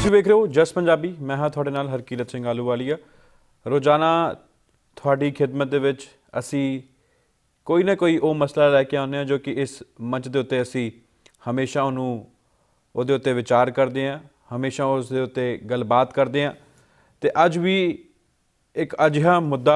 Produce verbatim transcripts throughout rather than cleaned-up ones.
ਤੁਸੀਂ ਵੇਖ ਰਹੇ ਹੋ ਜਸ ਪੰਜਾਬੀ। ਮੈਂ ਹਾਂ ਤੁਹਾਡੇ ਨਾਲ ਹਰਕੀਰਤ ਸਿੰਘ ਆਲੂਵਾਲੀਆ। ਰੋਜ਼ਾਨਾ ਤੁਹਾਡੀ ਖਿਦਮਤ ਦੇ ਵਿੱਚ ਅਸੀਂ ਕੋਈ ਨਾ ਕੋਈ ਉਹ ਮਸਲਾ ਲੈ ਕੇ ਆਉਂਦੇ ਹਾਂ ਜੋ ਕਿ ਇਸ ਮੰਚ ਦੇ ਉੱਤੇ ਅਸੀਂ ਹਮੇਸ਼ਾ ਉਹਨੂੰ ਉਹਦੇ ਉੱਤੇ ਵਿਚਾਰ ਕਰਦੇ ਹਾਂ, ਹਮੇਸ਼ਾ ਉਸ ਦੇ ਉੱਤੇ ਗੱਲਬਾਤ ਕਰਦੇ ਹਾਂ। ਅਤੇ ਅੱਜ ਵੀ ਇੱਕ ਅਜਿਹਾ ਮੁੱਦਾ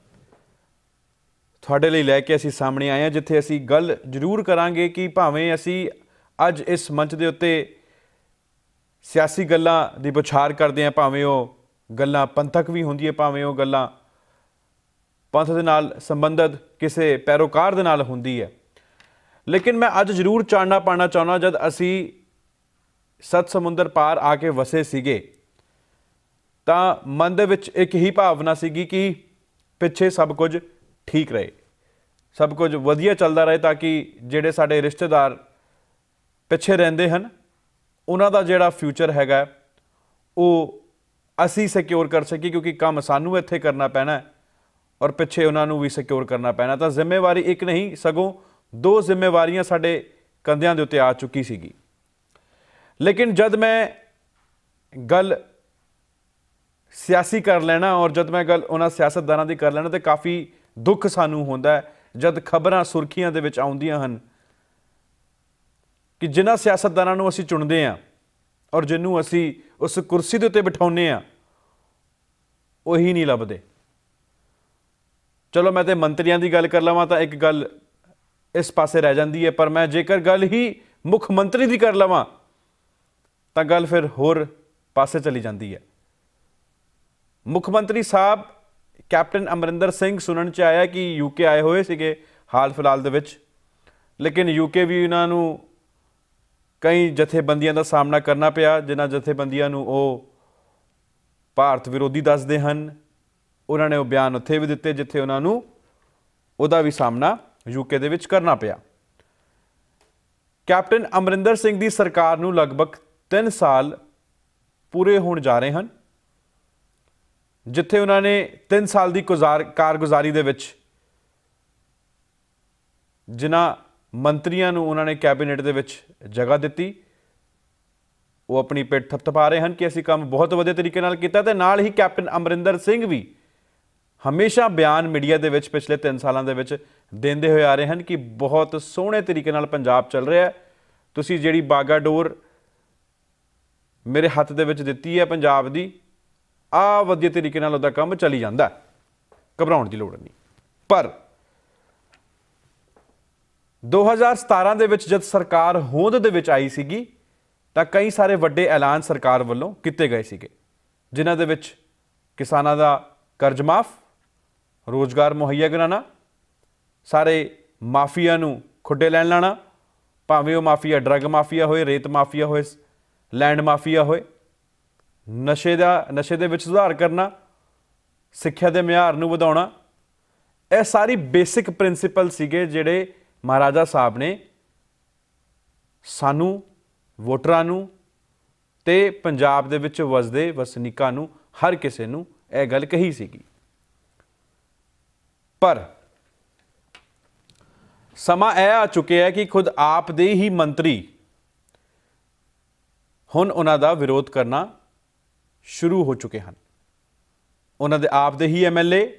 ਤੁਹਾਡੇ ਲਈ ਲੈ ਕੇ ਅਸੀਂ ਸਾਹਮਣੇ ਆਏ ਹਾਂ ਜਿੱਥੇ ਅਸੀਂ ਗੱਲ ਜ਼ਰੂਰ ਕਰਾਂਗੇ ਕਿ ਭਾਵੇਂ ਅਸੀਂ ਅੱਜ ਇਸ ਮੰਚ ਦੇ ਉੱਤੇ ਸਿਆਸੀ ਗੱਲਾਂ ਦੀ ਵਿਚਾਰ ਕਰਦੇ ਹਾਂ, ਭਾਵੇਂ ਉਹ ਗੱਲਾਂ ਪੰਥਕ ਵੀ ਹੁੰਦੀਆਂ, ਭਾਵੇਂ ਉਹ ਗੱਲਾਂ ਪੰਥ ਦੇ ਨਾਲ ਸੰਬੰਧਿਤ ਕਿਸੇ ਪੈਰੋਕਾਰ ਦੇ ਨਾਲ ਹੁੰਦੀ ਹੈ, ਲੇਕਿਨ ਮੈਂ ਅੱਜ ਜ਼ਰੂਰ ਚਾਨਣਾ ਪਾਉਣਾ ਚਾਹੁੰਦਾ, ਜਦ ਅਸੀਂ ਸੱਤ ਸਮੁੰਦਰ ਪਾਰ ਆ ਕੇ ਵਸੇ ਸੀਗੇ ਤਾਂ ਮਨ ਦੇ ਵਿੱਚ ਇੱਕ ਹੀ ਭਾਵਨਾ ਸੀਗੀ ਕਿ ਪਿੱਛੇ ਸਭ ਕੁਝ ਠੀਕ ਰਹੇ, ਸਭ ਕੁਝ ਵਧੀਆ ਚੱਲਦਾ ਰਹੇ, ਤਾਂ ਕਿ ਜਿਹੜੇ ਸਾਡੇ ਰਿਸ਼ਤੇਦਾਰ ਪਿੱਛੇ ਰਹਿੰਦੇ ਹਨ ਉਹਨਾਂ ਦਾ ਜਿਹੜਾ ਫਿਊਚਰ ਹੈਗਾ ਉਹ ਅਸੀਂ ਸਿਕਿਉਰ ਕਰ ਸਕੀਏ, ਕਿਉਂਕਿ ਕੰਮ ਸਾਨੂੰ ਇੱਥੇ ਕਰਨਾ ਪੈਣਾ ਔਰ ਪਿੱਛੇ ਉਹਨਾਂ ਨੂੰ ਵੀ ਸਿਕਿਉਰ ਕਰਨਾ ਪੈਣਾ। ਤਾਂ ਜ਼ਿੰਮੇਵਾਰੀ ਇੱਕ ਨਹੀਂ ਸਗੋਂ ਦੋ ਜ਼ਿੰਮੇਵਾਰੀਆਂ ਸਾਡੇ ਕੰਧਿਆਂ ਦੇ ਉੱਤੇ ਆ ਚੁੱਕੀ ਸੀਗੀ। ਲੇਕਿਨ ਜਦ ਮੈਂ ਗੱਲ ਸਿਆਸੀ ਕਰ ਲੈਣਾ ਔਰ ਜਦ ਮੈਂ ਗੱਲ ਉਹਨਾਂ ਸਿਆਸਤਦਾਨਾਂ ਦੀ ਕਰ ਲੈਣਾ ਤਾਂ ਕਾਫੀ ਦੁੱਖ ਸਾਨੂੰ ਹੁੰਦਾ ਜਦ ਖਬਰਾਂ ਸੁਰਖੀਆਂ ਦੇ ਵਿੱਚ ਆਉਂਦੀਆਂ ਹਨ ਕਿ ਜਿਨ੍ਹਾਂ ਸਿਆਸਤਦਾਨਾਂ ਨੂੰ ਅਸੀਂ ਚੁਣਦੇ ਹਾਂ ਔਰ ਜਿਹਨੂੰ ਅਸੀਂ ਉਸ ਕੁਰਸੀ ਦੇ ਉੱਤੇ ਬਿਠਾਉਂਦੇ ਹਾਂ ਉਹੀ ਨਹੀਂ ਲੱਭਦੇ। ਚਲੋ ਮੈਂ ਤਾਂ ਮੰਤਰੀਆਂ ਦੀ ਗੱਲ ਕਰ ਲਵਾਂ ਤਾਂ ਇੱਕ ਗੱਲ ਇਸ ਪਾਸੇ ਰਹਿ ਜਾਂਦੀ ਹੈ, ਪਰ ਮੈਂ ਜੇਕਰ ਗੱਲ ਹੀ ਮੁੱਖ ਮੰਤਰੀ ਦੀ ਕਰ ਲਵਾਂ ਤਾਂ ਗੱਲ ਫਿਰ ਹੋਰ ਪਾਸੇ ਚਲੀ ਜਾਂਦੀ ਹੈ। ਮੁੱਖ ਮੰਤਰੀ ਸਾਹਿਬ ਕੈਪਟਨ ਅਮਰਿੰਦਰ ਸਿੰਘ ਸੁਣਨ 'ਚ ਆਇਆ ਕਿ ਯੂਕੇ ਆਏ ਹੋਏ ਸੀਗੇ ਹਾਲ ਫਿਲਹਾਲ ਦੇ ਵਿੱਚ, ਲੇਕਿਨ ਯੂਕੇ ਵੀ ਉਹਨਾਂ ਨੂੰ ਕਈ ਜਥੇਬੰਦੀਆਂ ਦਾ ਸਾਹਮਣਾ ਕਰਨਾ ਪਿਆ, ਜਿਨ੍ਹਾਂ ਜਥੇਬੰਦੀਆਂ ਨੂੰ ਉਹ ਭਾਰਤ ਵਿਰੋਧੀ ਦੱਸਦੇ ਹਨ। ਉਹਨਾਂ ਨੇ ਉਹ ਬਿਆਨ ਉੱਥੇ ਵੀ ਦਿੱਤੇ ਜਿੱਥੇ ਉਹਨਾਂ ਨੂੰ ਉਹਦਾ ਵੀ ਸਾਹਮਣਾ ਯੂਕੇ ਦੇ ਵਿੱਚ ਕਰਨਾ ਪਿਆ। ਕੈਪਟਨ ਅਮਰਿੰਦਰ ਸਿੰਘ ਦੀ ਸਰਕਾਰ ਨੂੰ ਲਗਭਗ ਤਿੰਨ ਸਾਲ ਪੂਰੇ ਹੋਣ ਜਾ ਰਹੇ ਹਨ, ਜਿੱਥੇ ਉਹਨਾਂ ਨੇ ਤਿੰਨ ਸਾਲ ਦੀ ਗੁਜ਼ਾਰ ਕਾਰਗੁਜ਼ਾਰੀ ਦੇ ਵਿੱਚ ਜਿਨ੍ਹਾਂ ਮੰਤਰੀਆਂ ਨੂੰ ਉਹਨਾਂ ਨੇ ਕੈਬਨਿਟ ਦੇ ਵਿੱਚ ਜਗ੍ਹਾ ਦਿੱਤੀ ਉਹ ਆਪਣੀ ਪਿੱਠ ਥਪਥਪਾ ਰਹੇ ਹਨ ਕਿ ਅਸੀਂ ਕੰਮ ਬਹੁਤ ਵਧੀਆ ਤਰੀਕੇ ਨਾਲ ਕੀਤਾ। ਅਤੇ ਨਾਲ ਹੀ ਕੈਪਟਨ ਅਮਰਿੰਦਰ ਸਿੰਘ ਵੀ ਹਮੇਸ਼ਾ ਬਿਆਨ ਮੀਡੀਆ ਦੇ ਵਿੱਚ ਪਿਛਲੇ ਤਿੰਨ ਸਾਲਾਂ ਦੇ ਵਿੱਚ ਦਿੰਦੇ ਹੋਏ ਆ ਰਹੇ ਹਨ ਕਿ ਬਹੁਤ ਸੋਹਣੇ ਤਰੀਕੇ ਨਾਲ ਪੰਜਾਬ ਚੱਲ ਰਿਹਾ। ਤੁਸੀਂ ਜਿਹੜੀ ਬਾਗਾ ਡੋਰ ਮੇਰੇ ਹੱਥ ਦੇ ਵਿੱਚ ਦਿੱਤੀ ਹੈ ਪੰਜਾਬ ਦੀ, ਆ ਵਧੀਆ ਤਰੀਕੇ ਨਾਲ ਉਹਦਾ ਕੰਮ ਚੱਲੀ ਜਾਂਦਾ, ਘਬਰਾਉਣ ਦੀ ਲੋੜ ਨਹੀਂ। ਪਰ ਦੋ ਹਜ਼ਾਰ ਸਤਾਰਾਂ ਦੇ ਵਿੱਚ ਜਦ ਸਰਕਾਰ ਹੋਂਦ ਦੇ ਵਿੱਚ ਆਈ ਸੀਗੀ ਤਾਂ ਕਈ ਸਾਰੇ ਵੱਡੇ ਐਲਾਨ ਸਰਕਾਰ ਵੱਲੋਂ ਕੀਤੇ ਗਏ ਸੀਗੇ, ਜਿਨ੍ਹਾਂ ਦੇ ਵਿੱਚ ਕਿਸਾਨਾਂ ਦਾ ਕਰਜ਼ ਮਾਫ, ਰੋਜ਼ਗਾਰ ਮੁਹੱਈਆ ਕਰਾਉਣਾ, ਸਾਰੇ ਮਾਫੀਆ ਨੂੰ ਖੁੱਡੇ ਲੈਣ ਲਾਣਾ, ਭਾਵੇਂ ਉਹ ਮਾਫੀਆ ਡਰੱਗ ਮਾਫੀਆ ਹੋਏ, ਰੇਤ ਮਾਫੀਆ ਹੋਏ, ਲੈਂਡ ਮਾਫੀਆ ਹੋਏ, ਨਸ਼ੇ ਦਾ ਨਸ਼ੇ ਦੇ ਵਿੱਚ ਸੁਧਾਰ ਕਰਨਾ, ਸਿੱਖਿਆ ਦੇ ਮਿਆਰ ਨੂੰ ਵਧਾਉਣਾ। ਇਹ ਸਾਰੀ ਬੇਸਿਕ ਪ੍ਰਿੰਸੀਪਲ ਸੀਗੇ ਜਿਹੜੇ ਮਹਾਰਾਜਾ ਸਾਹਿਬ ਨੇ ਸਾਨੂੰ ਵੋਟਰਾਂ ਨੂੰ ਤੇ ਪੰਜਾਬ ਦੇ ਵਿੱਚ ਵਸਦੇ ਵਸਨੀਕਾਂ ਨੂੰ ਹਰ ਕਿਸੇ ਨੂੰ ਇਹ ਗੱਲ ਕਹੀ ਸੀਗੀ। ਪਰ ਸਮਾਂ ਇਹ ਆ ਚੁੱਕਿਆ ਹੈ ਕਿ ਖੁਦ ਆਪ ਦੇ ਹੀ ਮੰਤਰੀ ਹੁਣ ਉਹਨਾਂ ਦਾ ਵਿਰੋਧ ਕਰਨਾ ਸ਼ੁਰੂ ਹੋ ਚੁੱਕੇ ਹਨ। ਉਹਨਾਂ ਦੇ ਆਪ ਦੇ ਹੀ ਐਮ ਐਲ ਏ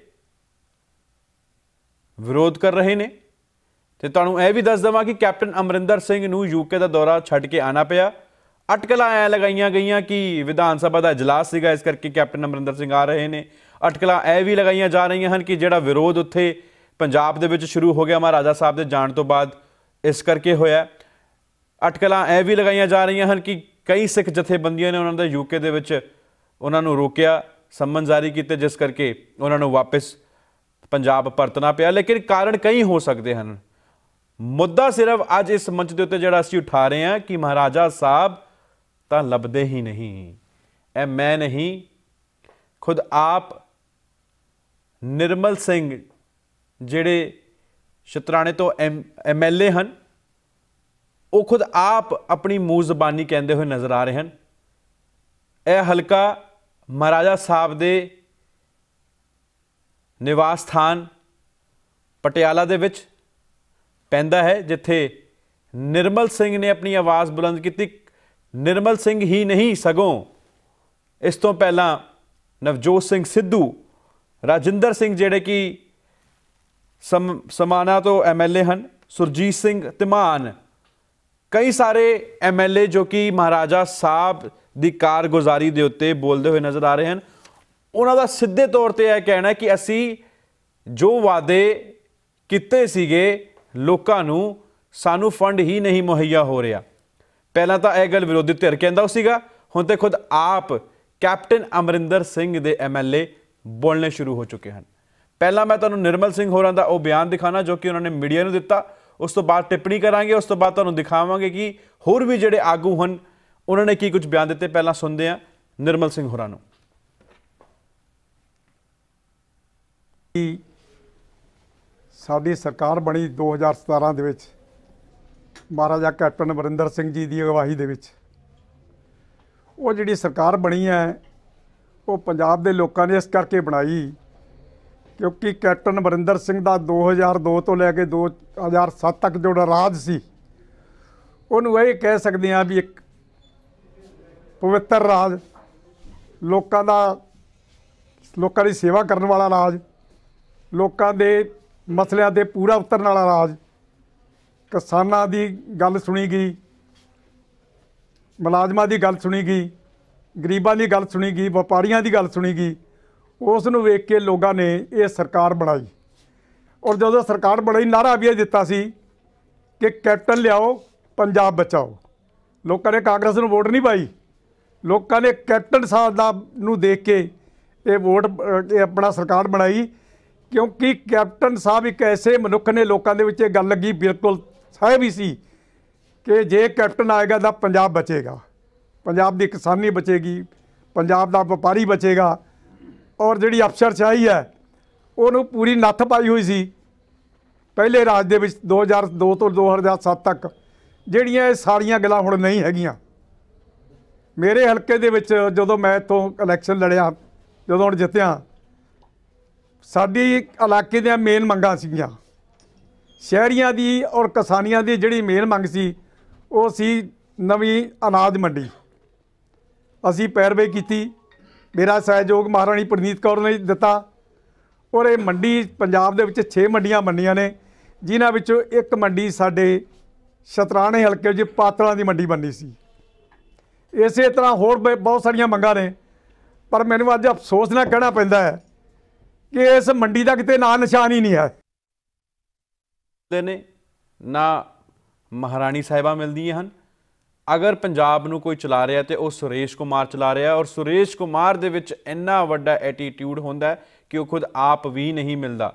ਵਿਰੋਧ ਕਰ ਰਹੇ ਨੇ। ਤੇ ਤੁਹਾਨੂੰ ਇਹ ਵੀ ਦੱਸ ਦੇਵਾਂ ਕਿ ਕੈਪਟਨ ਅਮਰਿੰਦਰ ਸਿੰਘ ਨੂੰ ਯੂਕੇ ਦਾ ਦੌਰਾ ਛੱਡ ਕੇ ਆਉਣਾ ਪਿਆ। ਅਟਕਲਾਂ ਐ ਲਗਾਈਆਂ ਗਈਆਂ ਕਿ ਵਿਧਾਨ ਸਭਾ ਦਾ ਇਜਲਾਸ ਸੀਗਾ, ਇਸ ਕਰਕੇ ਕੈਪਟਨ ਅਮਰਿੰਦਰ ਸਿੰਘ ਆ ਰਹੇ ਨੇ। ਅਟਕਲਾਂ ਇਹ ਵੀ ਲਗਾਈਆਂ ਜਾ ਰਹੀਆਂ ਹਨ ਕਿ ਜਿਹੜਾ ਵਿਰੋਧ ਉੱਥੇ ਪੰਜਾਬ ਦੇ ਵਿੱਚ ਸ਼ੁਰੂ ਹੋ ਗਿਆ ਮਹਾਰਾਜਾ ਸਾਹਿਬ ਦੇ ਜਾਣ ਤੋਂ ਬਾਅਦ, ਇਸ ਕਰਕੇ ਹੋਇਆ। ਅਟਕਲਾਂ ਇਹ ਵੀ ਲਗਾਈਆਂ ਜਾ ਰਹੀਆਂ ਹਨ ਕਿ ਕਈ ਸਿੱਖ ਜਥੇਬੰਦੀਆਂ ਨੇ ਉਹਨਾਂ ਦਾ ਯੂਕੇ ਦੇ ਵਿੱਚ ਉਹਨਾਂ ਨੂੰ ਰੋਕਿਆ, ਸੰਮਨ ਜਾਰੀ ਕੀਤੇ, ਜਿਸ ਕਰਕੇ ਉਹਨਾਂ ਨੂੰ ਵਾਪਸ ਪੰਜਾਬ ਪਰਤਣਾ ਪਿਆ। ਲੇਕਿਨ ਕਾਰਨ ਕਈ ਹੋ ਸਕਦੇ ਹਨ। ਮੁੱਦਾ ਸਿਰਫ ਅੱਜ ਇਸ ਮੰਚ ਦੇ ਉੱਤੇ ਜਿਹੜਾ ਅਸੀਂ ਉਠਾ ਰਹੇ ਹਾਂ ਕਿ ਮਹਾਰਾਜਾ ਸਾਹਿਬ ਤਾਂ ਲੱਭਦੇ ਹੀ ਨਹੀਂ। ਇਹ ਮੈਂ ਨਹੀਂ, ਖੁਦ ਆਪ ਨਿਰਮਲ ਸਿੰਘ ਜਿਹੜੇ ਸ਼ਤਰਾਣੇ ਤੋਂ ਐਮ ਐਮ ਐਲ ਏ ਹਨ, ਉਹ ਖੁਦ ਆਪ ਆਪਣੀ ਮੂੰਹ ਜ਼ਬਾਨੀ ਕਹਿੰਦੇ ਹੋਏ ਨਜ਼ਰ ਆ ਰਹੇ ਹਨ। ਇਹ ਹਲਕਾ ਮਹਾਰਾਜਾ ਸਾਹਿਬ ਦੇ ਨਿਵਾਸ ਸਥਾਨ ਪਟਿਆਲਾ ਦੇ ਵਿੱਚ ਪੈਂਦਾ ਹੈ, ਜਿੱਥੇ ਨਿਰਮਲ ਸਿੰਘ ਨੇ ਆਪਣੀ ਆਵਾਜ਼ ਬੁਲੰਦ ਕੀਤੀ। ਨਿਰਮਲ ਸਿੰਘ ਹੀ ਨਹੀਂ ਸਗੋਂ इस तो पहला नवजोत सिंह सिद्धू, राजिंदर सिंह जिहड़े कि सम समाना तो एम एल ए हैं, सुरजीत सिंह धीमान, कई सारे एम एल ए जो कि महाराजा साहब की कारगुजारी के उत्ते बोलते हुए नज़र आ रहे हैं। उन्हों का सीधे तौर पर यह कहना है कि असी जो वादे किते सीगे लोकां नूं सानू फंड ही नहीं मुहैया हो रहा। पहला तो यह गल विरोधी धिर कहता सीगा, हुण ते खुद आप कैप्टन अमरिंदर सिंह दे एम एल ए बोलने शुरू हो चुके हैं। पहला मैं तुहानूं निर्मल सिंह होरां दा वो बयान दिखाना जो कि उन्होंने मीडिया नूं दिता, उस तो बाद टिप्पणी करांगे, उस तो बाद तुहानूं दिखावांगे कि होर भी जिहड़े आगू हैं उन्होंने की कुछ बयान दिते। पहला सुनते हैं निर्मल सिंह होरां नूं। साडी सरकार बनी दो हज़ार सतारह दे विच महाराजा कैप्टन अमरिंदर सिंह जी की अगवाई दे विच वो जिहड़ी सरकार बनी है वो पंजाब दे लोकां ने इस करके बनाई क्योंकि कैप्टन अमरिंदर सिंह का दो हज़ार दो तो लैके दो हज़ार सत्त तक जो राज सी उहनूं ये कह सकते हैं भी एक पवित्र राज, लोकां दा लोकां दी सेवा करने वाला राज, लोकां दे मसलियां ते पूरा उतरन वाला राज, किसानां दी गल सुनी गई, मुलाजमां दी गल सुनी गई, गरीबां दी गल सुनी गई, व्यापारियों की गल सुनी गई। उस नूं वेख के लोगों ने ये सरकार बनाई और जो सरकार बनाई नारा भी दिता सी कि कैप्टन लियाओ पंजाब बचाओ। लोगों ने कांग्रेस नूं वोट नहीं पाई, लोगों ने कैप्टन साहब दा नूं देख के ये वोट ये अपना सरकार बनाई क्योंकि कैप्टन साहब एक ऐसे मनुख ने लोगों के विच ये गल लगी बिल्कुल है भी सी कि जे कैप्टन आएगा तो पंजाब बचेगा, पंजाब की किसानी बचेगी, पंजाब का व्यापारी बचेगा और जिहड़ी अफसरशाही है उन्होंने पूरी नत्थ पाई हुई सी पहले राज दे विच दो हज़ार दो तो दो हज़ार सत्त तक, जिहड़ियां सारियां गल्लां हुण नहीं हैगियां। मेरे हलके दे विच जदों मैं इत्थों इलैक्शन लड़िया, जदों हुण जित्तिया, साडी इलाके दियां मेन मंगां सीगियां, शहरियां दी और किसानियां दी जिहड़ी मेन मंग सी वो सी नवीं अनाज मंडी। असी पैरवी की, मेरा सहयोग महाराणी प्रनीत कौर ने दिता और ये मंडी पंजाब दे विच छे मंडियां बनियां ने जिन्हां विचों एक मंडी साडे शतराणे हलके विच पातड़ां दी मंडी बनी सी। इस तरह होर बहुत सारिया मंगां ने पर मैनूं अज अफसोस नाल कहना पैंदा है कि इस मंडी का किते ना निशान ही नहीं है। ने ना महाराणी साहिबा मिलदियां हन। अगर पंजाब नूं कोई चला रहा है तो वह सुरेश कुमार चला रहा है और सुरेश कुमार दे विच इन्ना वड्डा एटीट्यूड होंदा है कि वह खुद आप भी नहीं मिलता।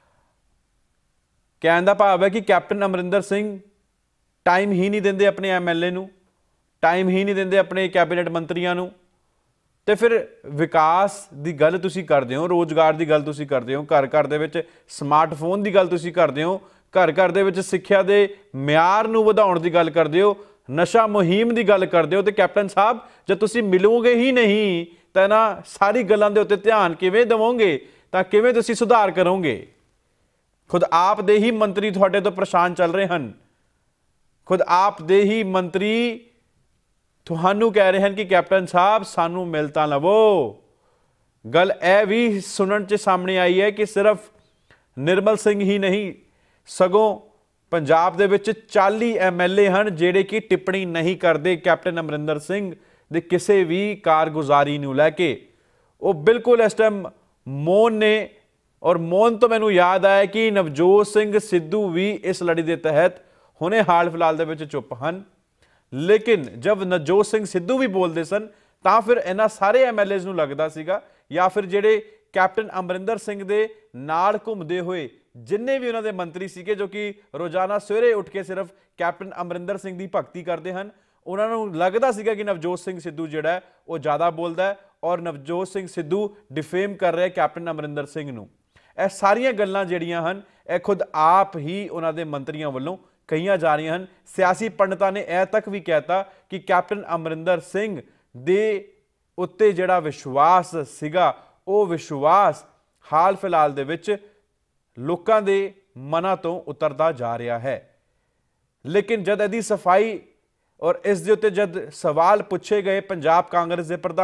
कहने दा भाव है कि कैप्टन अमरिंदर सिंह टाइम ही नहीं देंदे अपने एम एल ए नूं, टाइम ही नहीं देंदे अपने कैबिनेट मंत्रियों नूं, ते फिर विकास की गल तुसीं करदे हो, रोज़गार की गल तुसीं करदे हो, घर घर दे विच स्मार्टफोन की गल तुसीं करदे हो, घर घर दे विच सिੱਖਿਆ ਦੇ ਮਿਆਰ ਨੂੰ ਵਧਾਉਣ ਦੀ ਗੱਲ ਕਰਦੇ ਹੋ, नशा मुहिम की गल करते हो। तो कैप्टन साहब जब तुसीं मिलोगे ही नहीं तो ना सारी गल्लां दे उत्ते ध्यान किवें देवोगे, तो किवें तुसीं सुधार करोगे। खुद आप दे ही मंत्री तुहाडे तो परेशान चल रहे हैं, खुद आप दे ही मंत्री तुहानू कह रहे हैं कि कैप्टन साहब सानू मिलता लवो। गल यह भी सुनन च सामने आई है कि सिर्फ निर्मल सिंह ही नहीं सगों पंजाब दे विच चाली एम एल ए हैं जिहड़े कि टिप्पणी नहीं करते कैप्टन अमरिंदर सिंह दे किसी भी कारगुजारी नूं लैके। वो बिल्कुल इस टाइम मौन ने और मौन तो मैनूं याद आया कि नवजोत सिंह सिद्धू भी इस लड़ी के तहत हुणे हाल फिलहाल दे विच चुप हैं। लेकिन जब नवजोत सिंह सिद्धू भी बोलते सन तो फिर इन्हां सारे एम एल एज़ नूं लगदा सीगा या फिर जिहड़े कैप्टन अमरिंदर सिंह दे नाल घुमदे होए जिन्ने भी उन्होंने मंत्री सीगे जो कि रोजाना सवेरे उठ के सिर्फ कैप्टन अमरिंदर सिंह की भगती करते हैं, उन्होंने लगता सीगा कि नवजोत सिंह सिद्धू जिहड़ा है वो ज़्यादा बोलता है और नवजोत सिंह सिद्धू डिफेम कर रहे कैप्टन अमरिंदर सिंह नूं। ਇਹ ਸਾਰੀਆਂ ਗੱਲਾਂ ਜਿਹੜੀਆਂ ਹਨ ਇਹ ਖੁਦ ਆਪ ਹੀ ਉਹਨਾਂ ਦੇ ਮੰਤਰੀਆਂ ਵੱਲੋਂ ਕਹੀਆਂ ਜਾ ਰਹੀਆਂ ਹਨ। ਸਿਆਸੀ ਪੰਡਤਾਂ ਨੇ ਇਹ ਤੱਕ ਵੀ ਕਹਿਤਾ ਕਿ ਕੈਪਟਨ ਅਮਰਿੰਦਰ ਸਿੰਘ ਦੇ ਉੱਤੇ ਜਿਹੜਾ ਵਿਸ਼ਵਾਸ ਸੀਗਾ ਉਹ ਵਿਸ਼ਵਾਸ ਹਾਲ ਫਿਲਹਾਲ ਦੇ ਵਿੱਚ ਲੋਕਾਂ ਦੇ ਮਨਾਂ ਤੋਂ ਉਤਰਦਾ ਜਾ ਰਿਹਾ ਹੈ। ਲੇਕਿਨ ਜਦ ਇਹਦੀ ਸਫਾਈ और इस दे उत्ते जद सवाल पूछे गए पंजाब कांग्रेस के प्रधान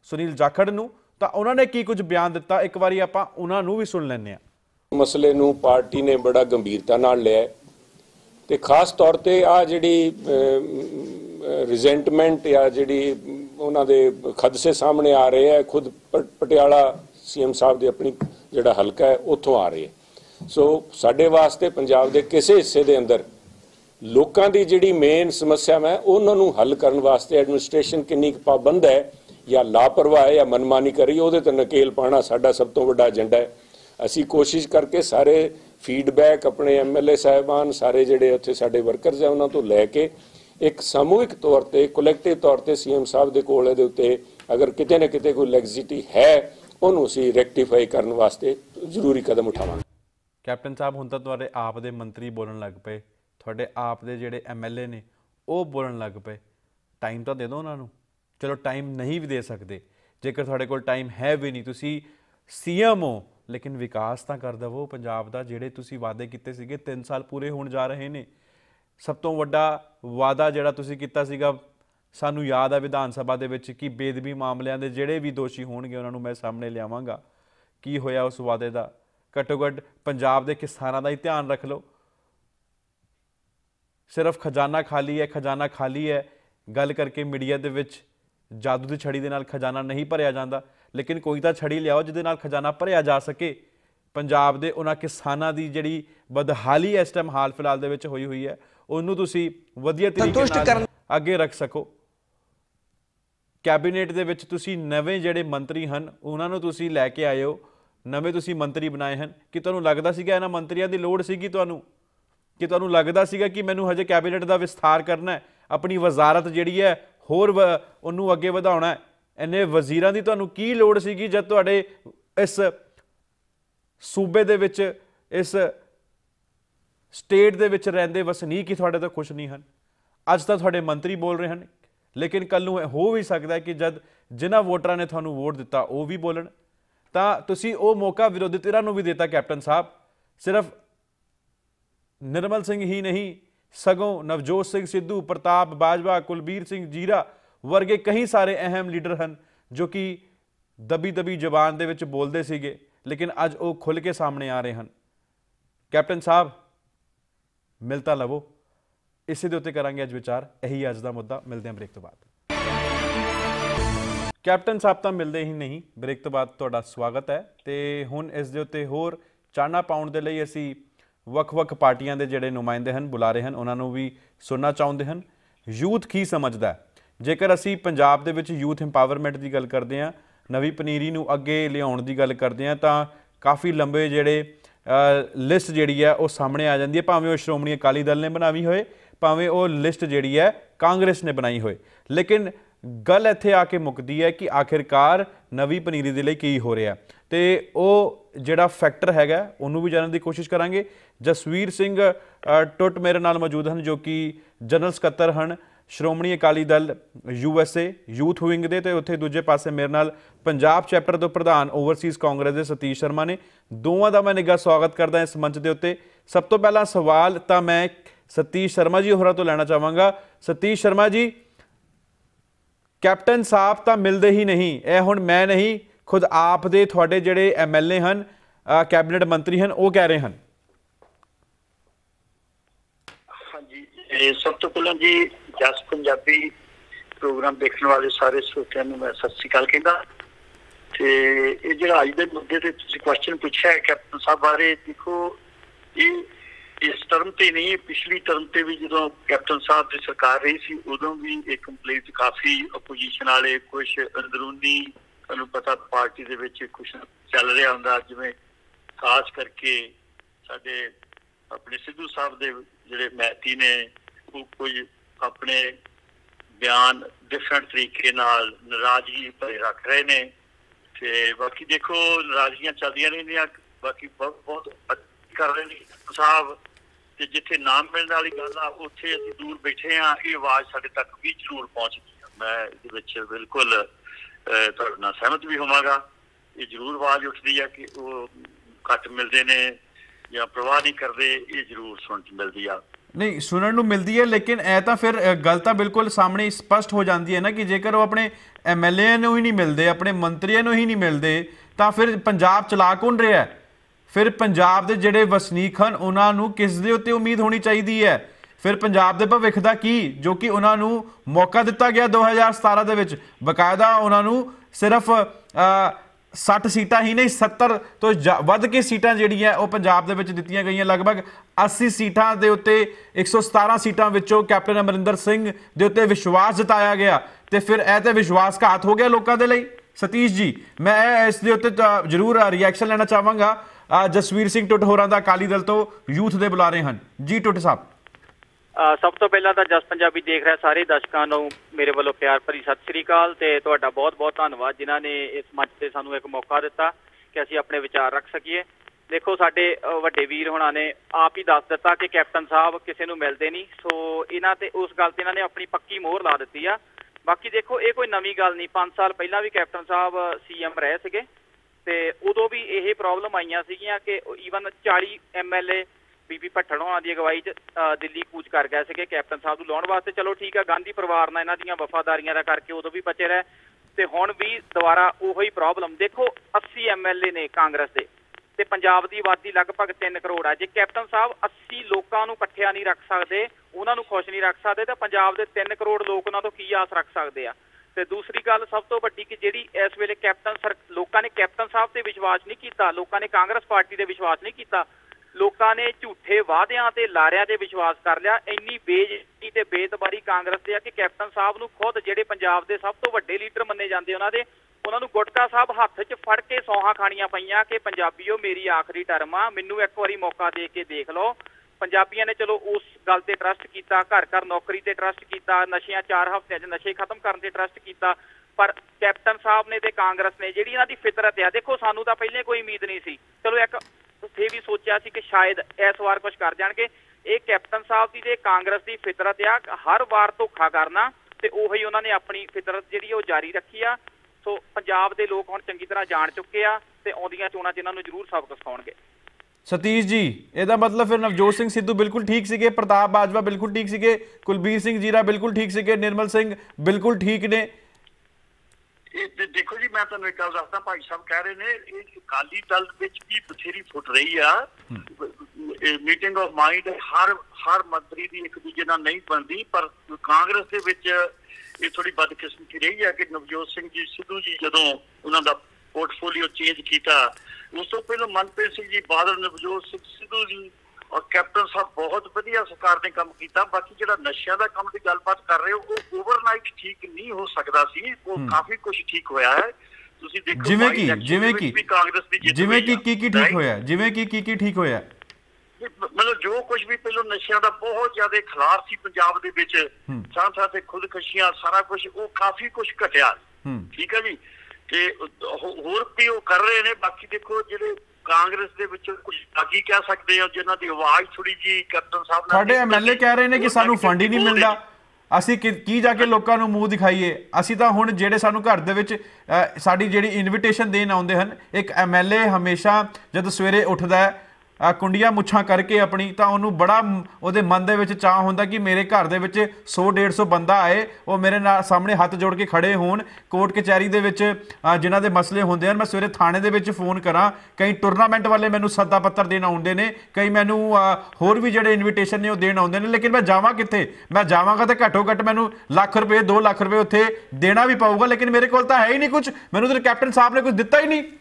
ਸੁਨੀਲ ਜਾਖੜ ਨੂੰ, ਤਾਂ ਉਹਨਾਂ ਨੇ ਕੀ ਕੁਝ ਬਿਆਨ ਦਿੱਤਾ, ਇੱਕ ਵਾਰੀ ਆਪਾਂ ਉਹਨਾਂ ਨੂੰ ਵੀ ਸੁਣ ਲੈਂਦੇ ਹਾਂ। ਮਸਲੇ ਨੂੰ ਪਾਰਟੀ ਨੇ ਬੜਾ ਗੰਭੀਰਤਾ ਨਾਲ ਲਿਆ ਤੇ ਖਾਸ ਤੌਰ ਤੇ ਆ ਜਿਹੜੀ ਰਿਜ਼ੈਂਟਮੈਂਟ ਜਾਂ ਜਿਹੜੀ ਉਹਨਾਂ ਦੇ ਖਦਸ਼ੇ ਸਾਹਮਣੇ ਆ ਰਹੇ ਹੈ, ਖੁਦ ਪਟਿਆਲਾ ਸੀਐਮ ਸਾਹਿਬ ਦੇ ਆਪਣੀ ਜਿਹੜਾ ਹਲਕਾ ਹੈ ਉੱਥੋਂ ਆ ਰਹੀ ਹੈ। ਸੋ ਸਾਡੇ ਵਾਸਤੇ ਪੰਜਾਬ ਦੇ ਕਿਸੇ ਹਿੱਸੇ ਦੇ ਅੰਦਰ ਲੋਕਾਂ ਦੀ ਜਿਹੜੀ ਮੇਨ ਸਮੱਸਿਆ ਹੈ ਉਹਨਾਂ ਨੂੰ ਹੱਲ ਕਰਨ ਵਾਸਤੇ ਐਡਮਿਨਿਸਟ੍ਰੇਸ਼ਨ ਕਿੰਨੀ ਕੁ ਪਾਬੰਦ ਹੈ ਜਾਂ ਲਾਪਰਵਾਹ ਹੈ ਜਾਂ ਮਨਮਾਨੀ ਕਰੀ, ਉਹਦੇ ਤੇ ਨਕੇਲ ਪਾਉਣਾ ਸਾਡਾ ਸਭ ਤੋਂ ਵੱਡਾ ਏਜੰਡਾ ਹੈ। ਅਸੀਂ ਕੋਸ਼ਿਸ਼ ਕਰਕੇ ਸਾਰੇ ਫੀਡਬੈਕ ਆਪਣੇ ਐਮਐਲਏ ਸਾਹਿਬਾਨ, ਸਾਰੇ ਜਿਹੜੇ ਉੱਥੇ ਸਾਡੇ ਵਰਕਰਸ ਹੈ ਉਹਨਾਂ ਤੋਂ ਲੈ ਕੇ ਇੱਕ ਸਮੂਹਿਕ ਤੌਰ ਤੇ ਕਲੈਕਟਿਵ ਤੌਰ ਤੇ ਸੀਐਮ ਸਾਹਿਬ ਦੇ ਕੋਲ ਇਹਦੇ ਉੱਤੇ ਅਗਰ ਕਿਤੇ ਨਾ ਕਿਤੇ ਕੋਈ ਲੈਗਜ਼ਿਟੀ ਹੈ ਉਹਨੂੰ ਅਸੀਂ ਰੈਕਟੀਫਾਈ ਕਰਨ ਵਾਸਤੇ ਜ਼ਰੂਰੀ ਕਦਮ ਉਠਾਵਾਂਗੇ। ਕੈਪਟਨ ਸਾਹਿਬ, ਹੁਣ ਤਾਂ ਤੁਹਾਡੇ ਆਪ ਦੇ ਮੰਤਰੀ ਬੋਲਣ ਲੱਗ ਪਏ, ਤੁਹਾਡੇ ਆਪ ਦੇ ਜਿਹੜੇ ਐਮਐਲਏ ਨੇ ਉਹ ਬੋਲਣ ਲੱਗ ਪਏ, ਟਾਈਮ ਤਾਂ ਦੇ ਦਿਓ ਉਹਨਾਂ ਨੂੰ। ਚਲੋ ਟਾਈਮ ਨਹੀਂ ਵੀ ਦੇ ਸਕਦੇ, ਜੇਕਰ ਤੁਹਾਡੇ ਕੋਲ ਟਾਈਮ ਹੈ ਵੀ ਨਹੀਂ, ਤੁਸੀਂ ਸੀਐਮ ਹੋ, ਲੇਕਿਨ ਵਿਕਾਸ ਤਾਂ ਕਰ ਦੇਵੋ ਪੰਜਾਬ ਦਾ। ਜਿਹੜੇ ਤੁਸੀਂ ਵਾਅਦੇ ਕੀਤੇ ਸੀਗੇ, ਤਿੰਨ ਸਾਲ ਪੂਰੇ ਹੋਣ ਜਾ ਰਹੇ ਨੇ। ਸਭ ਤੋਂ ਵੱਡਾ ਵਾਅਦਾ ਜਿਹੜਾ ਤੁਸੀਂ ਕੀਤਾ ਸੀਗਾ, ਸਾਨੂੰ ਯਾਦ ਹੈ ਵਿਧਾਨ ਸਭਾ ਦੇ ਵਿੱਚ, ਕਿ ਬੇਦਬੀ ਮਾਮਲਿਆਂ ਦੇ ਜਿਹੜੇ ਵੀ ਦੋਸ਼ੀ ਹੋਣਗੇ ਉਹਨਾਂ ਨੂੰ ਮੈਂ ਸਾਹਮਣੇ ਲਿਆਵਾਂਗਾ। ਕੀ ਹੋਇਆ ਉਸ ਵਾਅਦੇ ਦਾ? ਘੱਟੋ ਘੱਟ ਪੰਜਾਬ ਦੇ ਕਿਸਾਨਾਂ ਦਾ ਹੀ ਧਿਆਨ ਰੱਖ ਲਓ। ਸਿਰਫ ਖਜ਼ਾਨਾ ਖਾਲੀ ਹੈ, ਖਜ਼ਾਨਾ ਖਾਲੀ ਹੈ ਗੱਲ ਕਰਕੇ ਮੀਡੀਆ ਦੇ ਵਿੱਚ ਜਾਦੂ ਦੀ ਛੜੀ ਦੇ ਨਾਲ ਖਜ਼ਾਨਾ ਨਹੀਂ ਭਰਿਆ ਜਾਂਦਾ, ਲੇਕਿਨ ਕੋਈ ਤਾਂ ਛੜੀ ਲਿਆਓ ਜਿਹਦੇ ਨਾਲ ਖਜ਼ਾਨਾ ਭਰਿਆ ਜਾ ਸਕੇ। ਪੰਜਾਬ ਦੇ ਉਹਨਾਂ ਕਿਸਾਨਾਂ ਦੀ ਜਿਹੜੀ ਬਦਹਾਲੀ ਇਸ ਟਾਈਮ ਹਾਲ ਫਿਲਹਾਲ ਦੇ ਵਿੱਚ ਹੋਈ ਹੋਈ ਹੈ, ਉਹਨੂੰ ਤੁਸੀਂ ਵਧੀਆ ਤਰੀਕੇ ਨਾਲ ਅੱਗੇ ਰੱਖ ਸਕੋ। ਕੈਬਨਿਟ ਦੇ ਵਿੱਚ ਤੁਸੀਂ ਨਵੇਂ ਜਿਹੜੇ ਮੰਤਰੀ ਹਨ ਉਹਨਾਂ ਨੂੰ ਤੁਸੀਂ ਲੈ ਕੇ ਆਏ ਹੋ, ਨਵੇਂ ਤੁਸੀਂ ਮੰਤਰੀ ਬਣਾਏ ਹਨ। ਕਿ ਤੁਹਾਨੂੰ ਲੱਗਦਾ ਸੀਗਾ ਇਹਨਾਂ ਮੰਤਰੀਆਂ ਦੀ ਲੋੜ ਸੀਗੀ ਤੁਹਾਨੂੰ? ਕਿ ਤੁਹਾਨੂੰ ਲੱਗਦਾ ਸੀਗਾ ਕਿ ਮੈਨੂੰ ਹਜੇ ਕੈਬਨਿਟ ਦਾ ਵਿਸਥਾਰ ਕਰਨਾ ਹੈ, ਆਪਣੀ ਵਜ਼ਾਰਤ ਜਿਹੜੀ ਹੈ ਹੋਰ ਉਹਨੂੰ ਅੱਗੇ ਵਧਾਉਣਾ ਹੈ? ਇੰਨੇ ਵਜ਼ੀਰਾਂ ਦੀ ਤੁਹਾਨੂੰ ਕੀ ਲੋੜ ਸੀਗੀ ਜਦ ਤੁਹਾਡੇ ਇਸ ਸੂਬੇ ਦੇ ਵਿੱਚ, ਇਸ ਸਟੇਟ ਦੇ ਵਿੱਚ ਰਹਿੰਦੇ ਵਸਨੀਕ ਹੀ ਤੁਹਾਡੇ ਤੋਂ ਖੁਸ਼ ਨਹੀਂ ਹਨ? ਅੱਜ ਤਾਂ ਤੁਹਾਡੇ ਮੰਤਰੀ ਬੋਲ ਰਹੇ ਹਨ, ਲੇਕਿਨ ਕੱਲ੍ਹ ਨੂੰ ਹੋ ਵੀ ਸਕਦਾ ਹੈ ਕਿ ਜਦ ਜਿਨ੍ਹਾਂ ਵੋਟਰਾਂ ਨੇ ਤੁਹਾਨੂੰ ਵੋਟ ਦਿੱਤਾ ਉਹ ਵੀ ਬੋਲਣ, ਤਾਂ ਤੁਸੀਂ ਉਹ ਮੌਕਾ ਵਿਰੋਧੀ ਧਿਰਾਂ ਨੂੰ ਵੀ ਦਿੱਤਾ। ਕੈਪਟਨ ਸਾਹਿਬ, ਸਿਰਫ ਨਿਰਮਲ ਸਿੰਘ ਹੀ ਨਹੀਂ, ਸਗੋਂ ਨਵਜੋਤ ਸਿੰਘ ਸਿੱਧੂ, ਪ੍ਰਤਾਪ ਬਾਜਵਾ, ਕੁਲਬੀਰ ਸਿੰਘ ਜੀਰਾ ਵਰਗੇ ਕਈ ਸਾਰੇ ਅਹਿਮ ਲੀਡਰ ਹਨ ਜੋ ਕਿ ਦਬੀ ਦਬੀ ਜ਼ਬਾਨ ਦੇ ਵਿੱਚ ਬੋਲਦੇ ਸੀਗੇ, ਲੇਕਿਨ ਅੱਜ ਉਹ ਖੁੱਲ੍ਹ ਕੇ ਸਾਹਮਣੇ ਆ ਰਹੇ ਹਨ। ਕੈਪਟਨ ਸਾਹਿਬ, ਮਿਲ ਤਾਂ ਲਵੋ, ਇਸੇ ਦੇ ਉੱਤੇ ਕਰਾਂਗੇ ਅੱਜ ਵਿਚਾਰ। ਇਹੀ ਅੱਜ ਦਾ ਮੁੱਦਾ। ਮਿਲਦੇ ਹਾਂ ਬ੍ਰੇਕ ਤੋਂ ਬਾਅਦ। ਕੈਪਟਨ ਸਾਹਿਬ ਤਾਂ ਮਿਲਦੇ ਹੀ ਨਹੀਂ, ਬ੍ਰੇਕ ਤੋਂ ਬਾਅਦ ਤੁਹਾਡਾ ਸਵਾਗਤ ਹੈ। ਤੇ ਹੁਣ ਇਸ ਦੇ ਉੱਤੇ ਹੋਰ ਚਾਨਣਾ ਪਾਉਣ ਦੇ ਲਈ ਅਸੀਂ ਵੱਖ-ਵੱਖ ਪਾਰਟੀਆਂ ਦੇ ਜਿਹੜੇ ਨੁਮਾਇੰਦੇ ਹਨ ਬੁਲਾ ਰਹੇ ਹਨ, ਉਹਨਾਂ ਨੂੰ ਵੀ ਸੁਣਨਾ ਚਾਹੁੰਦੇ ਹਨ। ਯੂਥ ਕੀ ਸਮਝਦਾ ਹੈ? ਜੇਕਰ ਅਸੀਂ ਪੰਜਾਬ ਦੇ ਵਿੱਚ ਯੂਥ ਇੰਪਾਵਰਮੈਂਟ ਦੀ ਗੱਲ ਕਰਦੇ ਹਾਂ, ਨਵੀਂ ਪਨੀਰੀ ਨੂੰ ਅੱਗੇ ਲਿਆਉਣ ਦੀ ਗੱਲ ਕਰਦੇ ਹਾਂ, ਤਾਂ ਕਾਫੀ ਲੰਬੇ ਜਿਹੜੇ ਲਿਸਟ ਜਿਹੜੀ ਹੈ ਉਹ ਸਾਹਮਣੇ ਆ ਜਾਂਦੀ ਹੈ। ਭਾਵੇਂ ਉਹ ਸ਼੍ਰੋਮਣੀ ਅਕਾਲੀ ਦਲ ਨੇ ਬਣਾਈ ਹੋਏ, ਭਾਵੇਂ ਉਹ ਲਿਸਟ ਜਿਹੜੀ ਹੈ ਕਾਂਗਰਸ ਨੇ ਬਣਾਈ ਹੋਏ, ਲੇਕਿਨ ਗੱਲ ਇੱਥੇ ਆ ਕੇ ਮੁੱਕਦੀ ਹੈ ਕਿ ਆਖਿਰਕਾਰ ਨਵੀਂ ਪਨੀਰੀ ਦੇ ਲਈ ਕੀ ਹੋ ਰਿਹਾ। ਤੇ ਉਹ ਜਿਹੜਾ ਫੈਕਟਰ ਹੈਗਾ ਉਹਨੂੰ ਵੀ ਜਾਣਨ ਦੀ ਕੋਸ਼ਿਸ਼ ਕਰਾਂਗੇ। ਜਸਵੀਰ ਸਿੰਘ ਟੁੱਟ ਮੇਰੇ ਨਾਲ ਮੌਜੂਦ ਹਨ, ਜੋ ਕਿ ਜਨਰਲ ਸਕੱਤਰ ਹਨ Shiromani Akali Dal U S A youth wing ਦੇ, ਤੇ ਉੱਥੇ ਦੂਜੇ ਪਾਸੇ ਮੇਰੇ ਨਾਲ ਪੰਜਾਬ ਚੈਪਟਰ ਤੋਂ ਪ੍ਰਧਾਨ ਓਵਰਸੀਜ਼ ਕਾਂਗਰਸ ਦੇ ਸਤੀਸ਼ ਸ਼ਰਮਾ ਨੇ। ਦੋਵਾਂ ਦਾ ਮੈਂ ਨਿੱਘਾ ਸਵਾਗਤ ਕਰਦਾ ਇਸ ਮੰਚ ਦੇ ਉੱਤੇ। ਸਭ ਤੋਂ ਪਹਿਲਾਂ ਸਵਾਲ ਤਾਂ ਮੈਂ ਸਤੀਸ਼ ਸ਼ਰਮਾ ਜੀ ਹੋਰਾਂ ਤੋਂ ਲੈਣਾ ਚਾਹਾਂਗਾ। ਸਤੀਸ਼ ਸ਼ਰਮਾ ਜੀ, ਕੈਪਟਨ ਸਾਹਿਬ ਤਾਂ ਮਿਲਦੇ ਹੀ ਨਹੀਂ, ਇਹ ਹੁਣ ਮੈਂ ਨਹੀਂ, ਖੁਦ ਆਪ ਦੇ ਤੁਹਾਡੇ ਜਿਹੜੇ ਐਮ ਐਲ ਏ ਹਨ, ਕੈਬਨਿਟ ਮੰਤਰੀ ਹਨ, ਉਹ ਕਹਿ ਰਹੇ ਹਨ। ਹਾਂਜੀ, ਸਭ ਤੋਂ ਪਹਿਲਾਂ ਜੀ ਜਸ ਪੰਜਾਬੀ ਪ੍ਰੋਗਰਾਮ ਦੇਖਣ ਵਾਲੇ ਸਾਰੇ ਸਰੋਤਿਆਂ ਨੂੰ ਮੈਂ ਸਤਿ ਸ਼੍ਰੀ ਅਕਾਲ ਕਹਿੰਦਾ। ਤੇ ਇਹ ਜਿਹੜਾ ਅੱਜ ਦੇ ਮੁੱਦੇ ਤੇ ਤੁਸੀਂ ਕੁਐਸਚਨ ਪੁੱਛਿਆ ਹੈ ਕੈਪਟਨ ਸਾਹਿਬ ਬਾਰੇ, ਦੇਖੋ ਇਹ ਇਸ ਟਰਮ ਤੇ ਨਹੀਂ, ਪਿਛਲੀ ਟਰਮ ਤੇ ਵੀ ਜਦੋਂ ਕੈਪਟਨ ਸਾਹਿਬ ਦੀ ਸਰਕਾਰ ਰਹੀ ਸੀ ਉਦੋਂ ਵੀ ਇਹ ਕੰਪਲੇਂਟ ਕਾਫੀ ਆਪੋਜੀਸ਼ਨ ਵਾਲੇ, ਕੁਛ ਅੰਦਰੂਨੀ, ਤੁਹਾਨੂੰ ਪਤਾ ਪਾਰਟੀ ਦੇ ਵਿੱਚ ਕੁਛ ਚੱਲ ਰਿਹਾ ਹੁੰਦਾ, ਜਿਵੇਂ ਖਾਸ ਕਰਕੇ ਸਾਡੇ ਆਪਣੇ ਸਿੱਧੂ ਸਾਹਿਬ ਦੇ ਜਿਹੜੇ ਮੈਤੀ ਨੇ ਉਹ ਕੁਝ ਆਪਣੇ ਬਿਆਨ ਡਿਫਰੈਂਟ ਤਰੀਕੇ ਨਾਲ ਨਾਰਾਜ਼ਗੀ ਭਰੇ ਰੱਖ ਰਹੇ ਨੇ। ਤੇ ਬਾਕੀ ਦੇਖੋ ਨਾਰਾਜ਼ਗੀਆਂ ਚੱਲਦੀਆਂ ਰਹਿੰਦੀਆਂ, ਬਾਕੀ ਬਹੁਤ ਬਹੁਤ ਕਰ ਰਹੇ ਨੇ ਸਾਹਿਬ। ਤੇ ਜਿੱਥੇ ਨਾਮ ਮਿਲਣ ਵਾਲੀ ਗੱਲ ਆ ਉੱਥੇ ਅਸੀਂ ਦੂਰ ਬੈਠੇ ਹਾਂ, ਇਹ ਆਵਾਜ਼ ਸਾਡੇ ਤੱਕ ਵੀ ਜ਼ਰੂਰ ਪਹੁੰਚਦੀ ਆ। ਮੈਂ ਇਹਦੇ ਵਿੱਚ ਬਿਲਕੁਲ ਤੁਹਾਡੇ ਨਾਲ ਸਹਿਮਤ ਵੀ ਹੋਵਾਂਗਾ। ਇਹ ਜ਼ਰੂਰ ਆਵਾਜ਼ ਉੱਠਦੀ ਆ ਕਿ ਉਹ ਘੱਟ ਮਿਲਦੇ ਨੇ ਜਾਂ ਪ੍ਰਵਾਹ ਨਹੀਂ ਕਰਦੇ, ਇਹ ਜ਼ਰੂਰ ਸੁਣ ਚ ਮਿਲਦੀ ਆ। नहीं सुनने ਨੂੰ ਮਿਲਦੀ ਹੈ लेकिन ਇਹ ਤਾਂ ਫਿਰ ਗੱਲ ਤਾਂ ਬਿਲਕੁਲ ਸਾਹਮਣੇ ਸਪਸ਼ਟ ਹੋ ਜਾਂਦੀ ਹੈ ਨਾ ਕਿ ਜੇਕਰ ਉਹ ਆਪਣੇ ਐਮਐਲਏ ਨੂੰ ਹੀ ਨਹੀਂ ਮਿਲਦੇ, ਆਪਣੇ ਮੰਤਰੀਆਂ ਨੂੰ ਹੀ ਨਹੀਂ ਮਿਲਦੇ, ਤਾਂ ਫਿਰ ਪੰਜਾਬ ਚਲਾ ਕੌਣ ਰਿਹਾ? ਫਿਰ ਪੰਜਾਬ ਦੇ ਜਿਹੜੇ ਵਸਨੀਕ ਹਨ ਉਹਨਾਂ ਨੂੰ ਕਿਸ ਦੇ ਉੱਤੇ ਉਮੀਦ ਹੋਣੀ ਚਾਹੀਦੀ ਹੈ? ਫਿਰ ਪੰਜਾਬ ਦੇ ਭਵਿੱਖ ਦਾ ਕੀ, ਜੋ ਕਿ ਉਹਨਾਂ ਨੂੰ ਮੌਕਾ ਦਿੱਤਾ ਗਿਆ ਦੋ ਹਜ਼ਾਰ ਸਤਾਰਾਂ ਦੇ ਵਿੱਚ, ਬਕਾਇਦਾ ਉਹਨਾਂ ਨੂੰ ਸਿਰਫ ਸੱਠ ਸੀਟਾਂ ਹੀ ਨਹੀਂ ਸੱਤਰ ਤੋਂ ਵੱਧ ਕੇ ਸੀਟਾਂ ਜਿਹੜੀਆਂ ਉਹ ਪੰਜਾਬ ਦੇ ਵਿੱਚ ਦਿੱਤੀਆਂ ਗਈਆਂ। ਲਗਭਗ अस्सी सीटां ਦੇ ਉੱਤੇ एक सौ सतारह सीटां ਵਿੱਚੋਂ ਕੈਪਟਨ ਅਮਰਿੰਦਰ ਸਿੰਘ ਦੇ ਉੱਤੇ ਵਿਸ਼ਵਾਸ ਜਤਾਇਆ ਗਿਆ ਤੇ ਫਿਰ ਇਹ ਤੇ ਵਿਸ਼ਵਾਸਘਾਤ ਹੋ ਗਿਆ ਲੋਕਾਂ ਦੇ ਲਈ। ਸਤੀਸ਼ ਜੀ, ਮੈਂ ਇਸ ਦੇ ਉੱਤੇ ਜ਼ਰੂਰ ਰਿਐਕਸ਼ਨ ਲੈਣਾ ਚਾਹਾਂਗਾ। ਜਸਵੀਰ ਸਿੰਘ ਟੁੱਟ ਹੋਰਾਂ ਦਾ ਅਕਾਲੀ ਦਲ ਤੋਂ ਯੂਥ ਦੇ ਬੁਲਾ ਰਹੇ ਹਨ। ਜੀ ਟੁੱਟ ਸਾਹਿਬ। ਸਭ ਤੋਂ ਪਹਿਲਾਂ ਤਾਂ ਜਸ ਪੰਜਾਬੀ ਦੇਖ ਰਿਹਾ ਸਾਰੇ ਦਰਸ਼ਕਾਂ ਨੂੰ ਮੇਰੇ ਵੱਲੋਂ ਪਿਆਰ ਭਰੀ ਸਤਿ ਸ੍ਰੀ ਅਕਾਲ ਤੇ ਤੁਹਾਡਾ ਬਹੁਤ ਬਹੁਤ ਧੰਨਵਾਦ ਜਿਨ੍ਹਾਂ ਨੇ ਇਸ ਮੰਚ ਤੇ ਸਾਨੂੰ ਇੱਕ ਮੌਕਾ ਦਿੱਤਾ ਕਿ ਅਸੀਂ ਆਪਣੇ ਵਿਚਾਰ ਰੱਖ ਸਕੀਏ। ਦੇਖੋ, ਸਾਡੇ ਵੱਡੇ ਵੀਰ ਹੋਣਾ ਨੇ ਆਪ ਹੀ ਦੱਸ ਦਿੱਤਾ ਕਿ ਕੈਪਟਨ ਸਾਹਿਬ ਕਿਸੇ ਨੂੰ ਮਿਲਦੇ ਨਹੀਂ, ਸੋ ਇਹਨਾਂ ਤੇ ਉਸ ਗੱਲ ਤੇ ਇਹਨਾਂ ਨੇ ਆਪਣੀ ਪੱਕੀ ਮੋਹਰ ਲਾ ਦਿੱਤੀ ਆ। ਬਾਕੀ ਦੇਖੋ, ਇਹ ਕੋਈ ਨਵੀਂ ਗੱਲ ਨਹੀਂ, ਪੰਜ ਸਾਲ ਪਹਿਲਾਂ ਵੀ ਕੈਪਟਨ ਸਾਹਿਬ ਸੀ ਐਮ ਰਹੇ ਸੀਗੇ ਤੇ ਉਦੋਂ ਵੀ ਇਹ ਪ੍ਰੋਬਲਮ ਆਈਆਂ ਸੀਗੀਆਂ ਕਿ ਈਵਨ ਚਾਲੀ ਐਮ ਐਲ ਏ ਬੀਬੀ ਭੱਟੜ ਹੋਣਾ ਦੀ ਅਗਵਾਈ 'ਚ ਦਿੱਲੀ ਕੂਚ ਕਰ ਗਏ ਸੀਗੇ ਕੈਪਟਨ ਸਾਹਿਬ ਨੂੰ ਲਾਉਣ ਵਾਸਤੇ। ਚਲੋ ਠੀਕ ਆ, ਗਾਂਧੀ ਪਰਿਵਾਰ ਨਾਲ ਇਹਨਾਂ ਦੀਆਂ ਵਫਾਦਾਰੀਆਂ ਦਾ ਕਰਕੇ ਉਦੋਂ ਵੀ ਬਚੇ ਰਹੇ ਤੇ ਹੁਣ ਵੀ ਦੁਬਾਰਾ ਉਹੀ ਪ੍ਰੋਬਲਮ। ਦੇਖੋ, ਅੱਸੀ ਐਮ ਐਲ ਏ ਨੇ ਕਾਂਗਰਸ ਦੇ ਤੇ ਪੰਜਾਬ ਦੀ ਆਬਾਦੀ ਲਗਭਗ ਤਿੰਨ ਕਰੋੜ ਆ। ਜੇ ਕੈਪਟਨ ਸਾਹਿਬ ਅੱਸੀ ਲੋਕਾਂ ਨੂੰ ਇਕੱਠਿਆਂ ਨਹੀਂ ਰੱਖ ਸਕਦੇ, ਉਹਨਾਂ ਨੂੰ ਖੁਸ਼ ਨਹੀਂ ਰੱਖ ਸਕਦੇ, ਤਾਂ ਪੰਜਾਬ ਦੇ ਤਿੰਨ ਕਰੋੜ ਲੋਕ ਉਹਨਾਂ ਤੋਂ ਕੀ ਆਸ ਰੱਖ ਸਕਦੇ ਆ? ਤੇ ਦੂਸਰੀ ਗੱਲ ਸਭ ਤੋਂ ਵੱਡੀ ਕਿ ਜਿਹੜੀ ਇਸ ਵੇਲੇ ਕੈਪਟਨ ਸਰ ਲੋਕਾਂ ਨੇ ਕੈਪਟਨ ਸਾਹਿਬ ਤੇ ਵਿਸ਼ਵਾਸ ਨਹੀਂ ਕੀਤਾ, ਲੋਕਾਂ ਨੇ ਕਾਂਗਰਸ ਪਾਰਟੀ ਤੇ ਵਿਸ਼ਵਾਸ ਨਹੀਂ ਕੀਤਾ, ਲੋਕਾਂ ਨੇ ਝੂਠੇ ਵਾਅਦਿਆਂ ਤੇ ਲਾਰਿਆਂ ਤੇ ਵਿਸ਼ਵਾਸ ਕਰ ਲਿਆ। ਇੰਨੀ ਬੇਇੱਜ਼ਤੀ ਤੇ ਬੇਇਤਬਾਰੀ ਕਾਂਗਰਸ ਦੇ ਆ ਕਿ ਕੈਪਟਨ ਸਾਹਿਬ ਨੂੰ ਖੁਦ ਜਿਹੜੇ ਪੰਜਾਬ ਦੇ ਸਭ ਤੋਂ ਵੱਡੇ ਲੀਡਰ ਮੰਨੇ ਜਾਂਦੇ ਉਹਨਾਂ ਦੇ ਉਹਨਾਂ ਨੂੰ ਗੁਟਕਾ ਸਾਹਿਬ ਹੱਥ 'ਚ ਫੜ ਕੇ ਸੌਹਾਂ ਖਾਣੀਆਂ ਪਈਆਂ ਕਿ ਪੰਜਾਬੀਓ ਮੇਰੀ ਆਖਰੀ ਟਰਮ ਆ, ਮੈਨੂੰ ਇੱਕ ਵਾਰੀ ਮੌਕਾ ਦੇ ਕੇ ਦੇਖ ਲਓ। ਪੰਜਾਬੀਆਂ ਨੇ ਚਲੋ ਉਸ ਗੱਲ ਤੇ ਟਰਸਟ ਕੀਤਾ, ਘਰ ਘਰ ਨੌਕਰੀ ਤੇ ਟਰਸਟ ਕੀਤਾ, ਨਸ਼ਿਆਂ ਚਾਰ ਹਫ਼ਤਿਆਂ 'ਚ ਨਸ਼ੇ ਖਤਮ ਕਰਨ ਤੇ ਟਰਸਟ ਕੀਤਾ, ਪਰ ਕੈਪਟਨ ਸਾਹਿਬ ਨੇ ਤੇ ਕਾਂਗਰਸ ਨੇ ਜਿਹੜੀ ਇਹਨਾਂ ਦੀ ਫਿਤਰਤ ਆ, ਦੇਖੋ ਸਾਨੂੰ ਤਾਂ ਪਹਿਲੇ ਕੋਈ ਉਮੀਦ ਨਹੀਂ ਸੀ, ਚਲੋ ਇੱਕ ਉੱਥੇ ਵੀ ਸੋਚਿਆ ਸੀ ਕਿ ਸ਼ਾਇਦ ਇਸ ਵਾਰ ਕੁਝ ਕਰ ਜਾਣਗੇ। ਇਹ ਕੈਪਟਨ ਸਾਹਿਬ ਦੀ ਤੇ ਕਾਂਗਰਸ ਦੀ ਫਿਤਰਤ ਆ ਹਰ ਵਾਰ ਧੋਖਾ ਕਰਨਾ ਤੇ ਉਹੀ ਉਹਨਾਂ ਨੇ ਆਪਣੀ ਫਿਤਰਤ ਜਿਹੜੀ ਉਹ ਜਾਰੀ ਰੱਖੀ ਆ। ਸੋ ਪੰਜਾਬ ਦੇ ਲੋਕ ਹੁਣ ਚੰਗੀ ਤਰ੍ਹਾਂ ਜਾਣ ਚੁੱਕੇ ਆ ਤੇ ਆਉਂਦੀਆਂ ਚੋਣਾਂ 'ਚ ਇਹਨਾਂ ਨੂੰ ਜ਼ਰੂਰ ਸਬਕ ਸਿਖਾਉਣਗੇ। ਸਤੀਸ਼ ਜੀ, ਇਹਦਾ ਮਤਲਬ ਫਿਰ ਨਵਜੋਤ ਸਿੰਘ ਸਿੱਧੂ ਬਿਲਕੁਲ ਠੀਕ ਸੀਗੇ, ਪ੍ਰਤਾਪ ਬਾਜਵਾ ਬਿਲਕੁਲ ਠੀਕ ਸੀਗੇ, ਕੁਲਬੀਰ ਸਿੰਘ ਜੀਰਾ ਬਿਲਕੁਲ ਠੀਕ ਸੀਗੇ, ਨਿਰਮਲ ਸਿੰਘ ਬਿਲਕੁਲ ਠੀਕ ਨੇ। ਇਹ ਦੇਖੋ ਜੀ, ਮੈਂ ਤੁਹਾਨੂੰ ਇੱਕ ਗੱਲ ਦੱਸਦਾ, ਭਾਈ ਸਾਹਿਬ ਕਹਿ ਰਹੇ ਨੇ ਇਹ ਅਕਾਲੀ ਦਲ ਵਿੱਚ ਵੀ ਬਥੇਰੀ ਫੁੱਟ ਰਹੀ ਆ, ਮੀਟਿੰਗ ਆਫ ਮਾਈਂਡ ਹਰ ਹਰ ਮੰਤਰੀ ਦੀ ਇੱਕ ਦੂਜੇ ਨਾਲ ਨਹੀਂ ਬਣਦੀ, ਪਰ ਕਾਂਗਰਸ ਦੇ ਵਿੱਚ ਇਹ ਥੋੜੀ ਬਦਕਿਸਮਤੀ ਰਹੀ ਹੈ ਕਿ ਨਵਜੋਤ ਸਿੰਘ ਜੀ ਸਿੱਧੂ ਜੀ ਜਦੋਂ ਉਹਨਾਂ ਦਾ ਪੋਰਟਫੋਲੀਓ ਚੇਂਜ ਕੀਤਾ, ਉਸ ਤੋਂ ਪਹਿਲਾਂ ਮਨਪ੍ਰੀਤ ਸਿੰਘ ਜੀ ਬਾਦਲ, ਨਵਜੋਤ ਸਿੰਘ ਸਿੱਧੂ ਜੀ ਔਰ ਕੈਪਟਨ ਸਾਹਿਬ ਬਹੁਤ ਵਧੀਆ ਸਰਕਾਰ ਨੇ ਕੰਮ ਕੀਤਾ। ਬਾਕੀ ਜਿਹੜਾ ਨਸ਼ਿਆਂ ਦਾ ਕੰਮ ਦੀ ਗੱਲਬਾਤ ਕਰ ਰਹੇ ਹੋ, ਉਹ ਓਵਰਨਾਈਟ ਠੀਕ ਨਹੀਂ ਹੋ ਸਕਦਾ ਸੀ, ਉਹ ਕਾਫੀ ਕੁਝ ਠੀਕ ਹੋਇਆ ਹੈ। ਤੁਸੀਂ ਦੇਖੋ ਜਿਵੇਂ ਕਿ ਜਿਵੇਂ ਕਿ ਕਾਂਗਰਸ ਦੀ ਜਿਵੇਂ ਕਿ ਕੀ ਕੀ ਠੀਕ ਹੋਇਆ, ਜਿਵੇਂ ਕਿ ਕੀ ਕੀ ਠੀਕ ਹੋਇਆ, ਮਤਲਬ ਜੋ ਕੁਝ ਵੀ ਪਹਿਲਾਂ ਨਸ਼ਿਆਂ ਦਾ ਬਹੁਤ ਜ਼ਿਆਦਾ ਖਿਲਾਰ ਸੀ ਪੰਜਾਬ ਦੇ ਵਿੱਚ, ਥਾਂ ਥਾਂ ਤੇ ਖੁਦਕਸ਼ੀਆਂ, ਸਾਰਾ ਕੁਝ, ਉਹ ਕਾਫੀ ਕੁਝ ਘਟਿਆ। ਠੀਕ ਹੈ ਜੀ, ਤੇ ਹੋਰ ਵੀ ਉਹ ਕਰ ਰਹੇ ਨੇ। ਬਾਕੀ ਦੇਖੋ, ਜਿਹੜੇ ਕਾਂਗਰਸ ਦੇ ਵਿੱਚ ਕੁਝ ਬਾਗੀ ਕਹਿ ਸਕਦੇ ਹੋ ਜਿਨ੍ਹਾਂ ਦੀ ਆਵਾਜ਼ ਥੋੜੀ ਜੀ ਕੈਪਟਨ ਸਾਹਿਬ ਨਾਲ, ਸਾਡੇ ਐਮਐਲਏ ਕਹਿ ਰਹੇ ਨੇ ਕਿ ਸਾਨੂੰ ਫੰਡ ਹੀ ਨਹੀਂ ਮਿਲਦਾ, ਅਸੀਂ ਕੀ ਜਾ ਕੇ ਲੋਕਾਂ ਨੂੰ ਮੂੰਹ ਦਿਖਾਈਏ। ਅਸੀਂ ਤਾਂ ਹੁਣ ਜਿਹੜੇ ਸਾਨੂੰ ਘਰ ਦੇ ਵਿੱਚ ਸਾਡੀ ਜਿਹੜੀ ਇਨਵੀਟੇਸ਼ਨ ਦੇਣ ਆਉਂਦੇ ਹਨ, ਇੱਕ ਐਮਐਲਏ ਹਮੇਸ਼ਾ ਜਦੋਂ ਸਵੇਰੇ ਉੱਠਦਾ ਹੈ ਕੁੰਡੀਆਂ ਮੁੱਛਾਂ ਕਰਕੇ ਆਪਣੀ, ਤਾਂ ਉਹਨੂੰ ਬੜਾ ਉਹਦੇ ਮਨ ਦੇ ਵਿੱਚ ਚਾਅ ਹੁੰਦਾ ਕਿ ਮੇਰੇ ਘਰ ਦੇ ਵਿੱਚ ਸੌ ਡੇਢ ਸੌ ਬੰਦਾ ਆਏ, ਉਹ ਮੇਰੇ ਨਾਲ ਸਾਹਮਣੇ ਹੱਥ ਜੋੜ ਕੇ ਖੜੇ ਹੋਣ। ਕੋਰਟ ਕਚਹਿਰੀ ਦੇ ਵਿੱਚ ਜਿਨ੍ਹਾਂ ਦੇ ਮਸਲੇ ਹੁੰਦੇ ਹਨ, ਮੈਂ ਸਵੇਰੇ ਥਾਣੇ ਦੇ ਵਿੱਚ ਫੋਨ ਕਰਾਂ, ਕਈ ਟੂਰਨਾਮੈਂਟ ਵਾਲੇ ਮੈਨੂੰ ਸੱਦਾ ਪੱਤਰ ਦੇਣ ਆਉਂਦੇ ਨੇ, ਕਈ ਮੈਨੂੰ ਹੋਰ ਵੀ ਜਿਹੜੇ ਇਨਵੀਟੇਸ਼ਨ ਨੇ ਉਹ ਦੇਣ ਆਉਂਦੇ ਨੇ, ਲੇਕਿਨ ਮੈਂ ਜਾਵਾਂ ਕਿੱਥੇ? ਮੈਂ ਜਾਵਾਂਗਾ ਤਾਂ ਘੱਟੋ ਘੱਟ ਮੈਨੂੰ ਲੱਖ ਰੁਪਏ ਦੋ ਲੱਖ ਰੁਪਏ ਉੱਥੇ ਦੇਣਾ ਵੀ ਪਊਗਾ, ਲੇਕਿਨ ਮੇਰੇ ਕੋਲ ਤਾਂ ਹੈ ਹੀ ਨਹੀਂ ਕੁਝ, ਮੈਨੂੰ ਤਾਂ ਕੈਪਟਨ ਸਾਹਿਬ ਨੇ ਕੁਝ ਦਿੱਤਾ ਹੀ ਨਹੀਂ।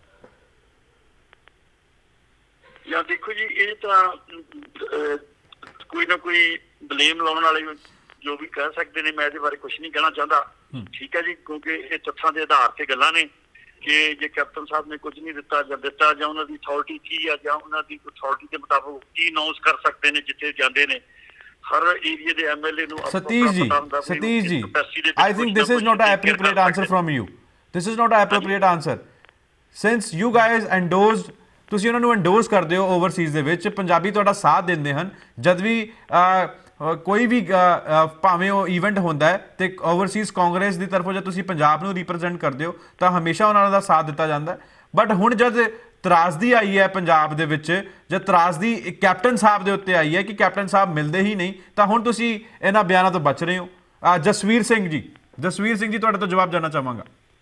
ਜਾਂ ਦੇਖੋ ਜੀ, ਇਹ ਤਾਂ ਕੋਈ ਨਾ ਕੋਈ ਬਲੇਮ ਲਾਉਣ ਵਾਲੇ ਜੋ ਵੀ ਕਹਿ ਸਕਦੇ ਨੇ, ਮੈਂ ਇਹਦੇ ਬਾਰੇ ਕੁਝ ਨਹੀਂ ਕਹਿਣਾ ਚਾਹੁੰਦਾ। ਠੀਕ ਹੈ ਜੀ, ਕਿਉਂਕਿ ਇਹ ਤੱਥਾਂ ਦੇ ਆਧਾਰ ਤੇ ਗੱਲਾਂ ਨੇ ਕਿ ਜੇ ਕੈਪਟਨ ਸਾਹਿਬ ਨੇ ਕੁਝ ਨਹੀਂ ਦਿੱਤਾ ਜਾਂ ਦਿੱਤਾ, ਜਾਂ ਉਹਨਾਂ ਦੀ ਅਥਾਰਟੀ ਕੀ ਆ, ਜਾਂ ਉਹਨਾਂ ਦੀ ਅਥਾਰਟੀ ਦੇ ਮੁਤਾਬਕ ਕੀ ਅਨਾਉਂਸ ਕਰ ਸਕਦੇ ਨੇ ਜਿੱਥੇ ਜਾਂਦੇ ਨੇ। ਹਰ ਏਰੀਆ ਦੇ ਐਮਐਲਏ ਨੂੰ ਸਤੀਸ਼ ਜੀ ਸਤੀਸ਼ ਜੀ I think this is not an appropriate answer from you. This is not an appropriate answer. Since you guys endorsed, ਤੁਸੀਂ ਉਹਨਾਂ ਨੂੰ ਐਂਡੋਰਸ ਕਰਦੇ ਹੋ ਓਵਰਸੀਜ਼ ਦੇ ਵਿੱਚ, ਪੰਜਾਬੀ ਤੁਹਾਡਾ ਸਾਥ ਦਿੰਦੇ ਹਨ ਜਦ ਵੀ ਕੋਈ ਵੀ ਭਾਵੇਂ ਉਹ ਈਵੈਂਟ ਹੁੰਦਾ ਹੈ ਤੇ ਓਵਰਸੀਜ਼ ਕਾਂਗਰਸ ਦੀ ਤਰਫੋਂ ਜਦ ਤੁਸੀਂ ਪੰਜਾਬ ਨੂੰ ਰਿਪਰੈਜ਼ੈਂਟ ਕਰਦੇ ਹੋ ਤਾਂ ਹਮੇਸ਼ਾ ਉਹਨਾਂ ਦਾ ਸਾਥ ਦਿੱਤਾ ਜਾਂਦਾ ਹੈ। ਬਟ ਹੁਣ ਜਦ ਤਰਾਸਦੀ ਆਈ ਹੈ ਪੰਜਾਬ ਦੇ ਵਿੱਚ, ਜਦ ਤਰਾਸਦੀ ਕੈਪਟਨ ਸਾਹਿਬ ਦੇ ਉੱਤੇ ਆਈ ਹੈ ਕਿ ਕੈਪਟਨ ਸਾਹਿਬ ਮਿਲਦੇ ਹੀ ਨਹੀਂ, ਤਾਂ ਹੁਣ ਤੁਸੀਂ ਇਹਨਾਂ ਬਿਆਨਾਂ ਤੋਂ ਬਚ ਰਹੇ ਹੋ। ਜਸਵੀਰ ਸਿੰਘ ਜੀ ਜਸਵੀਰ ਸਿੰਘ ਜੀ ਤੁਹਾਡੇ ਤੋਂ ਜਵਾਬ ਜਾਣਨਾ ਚਾਹਾਂਗਾ।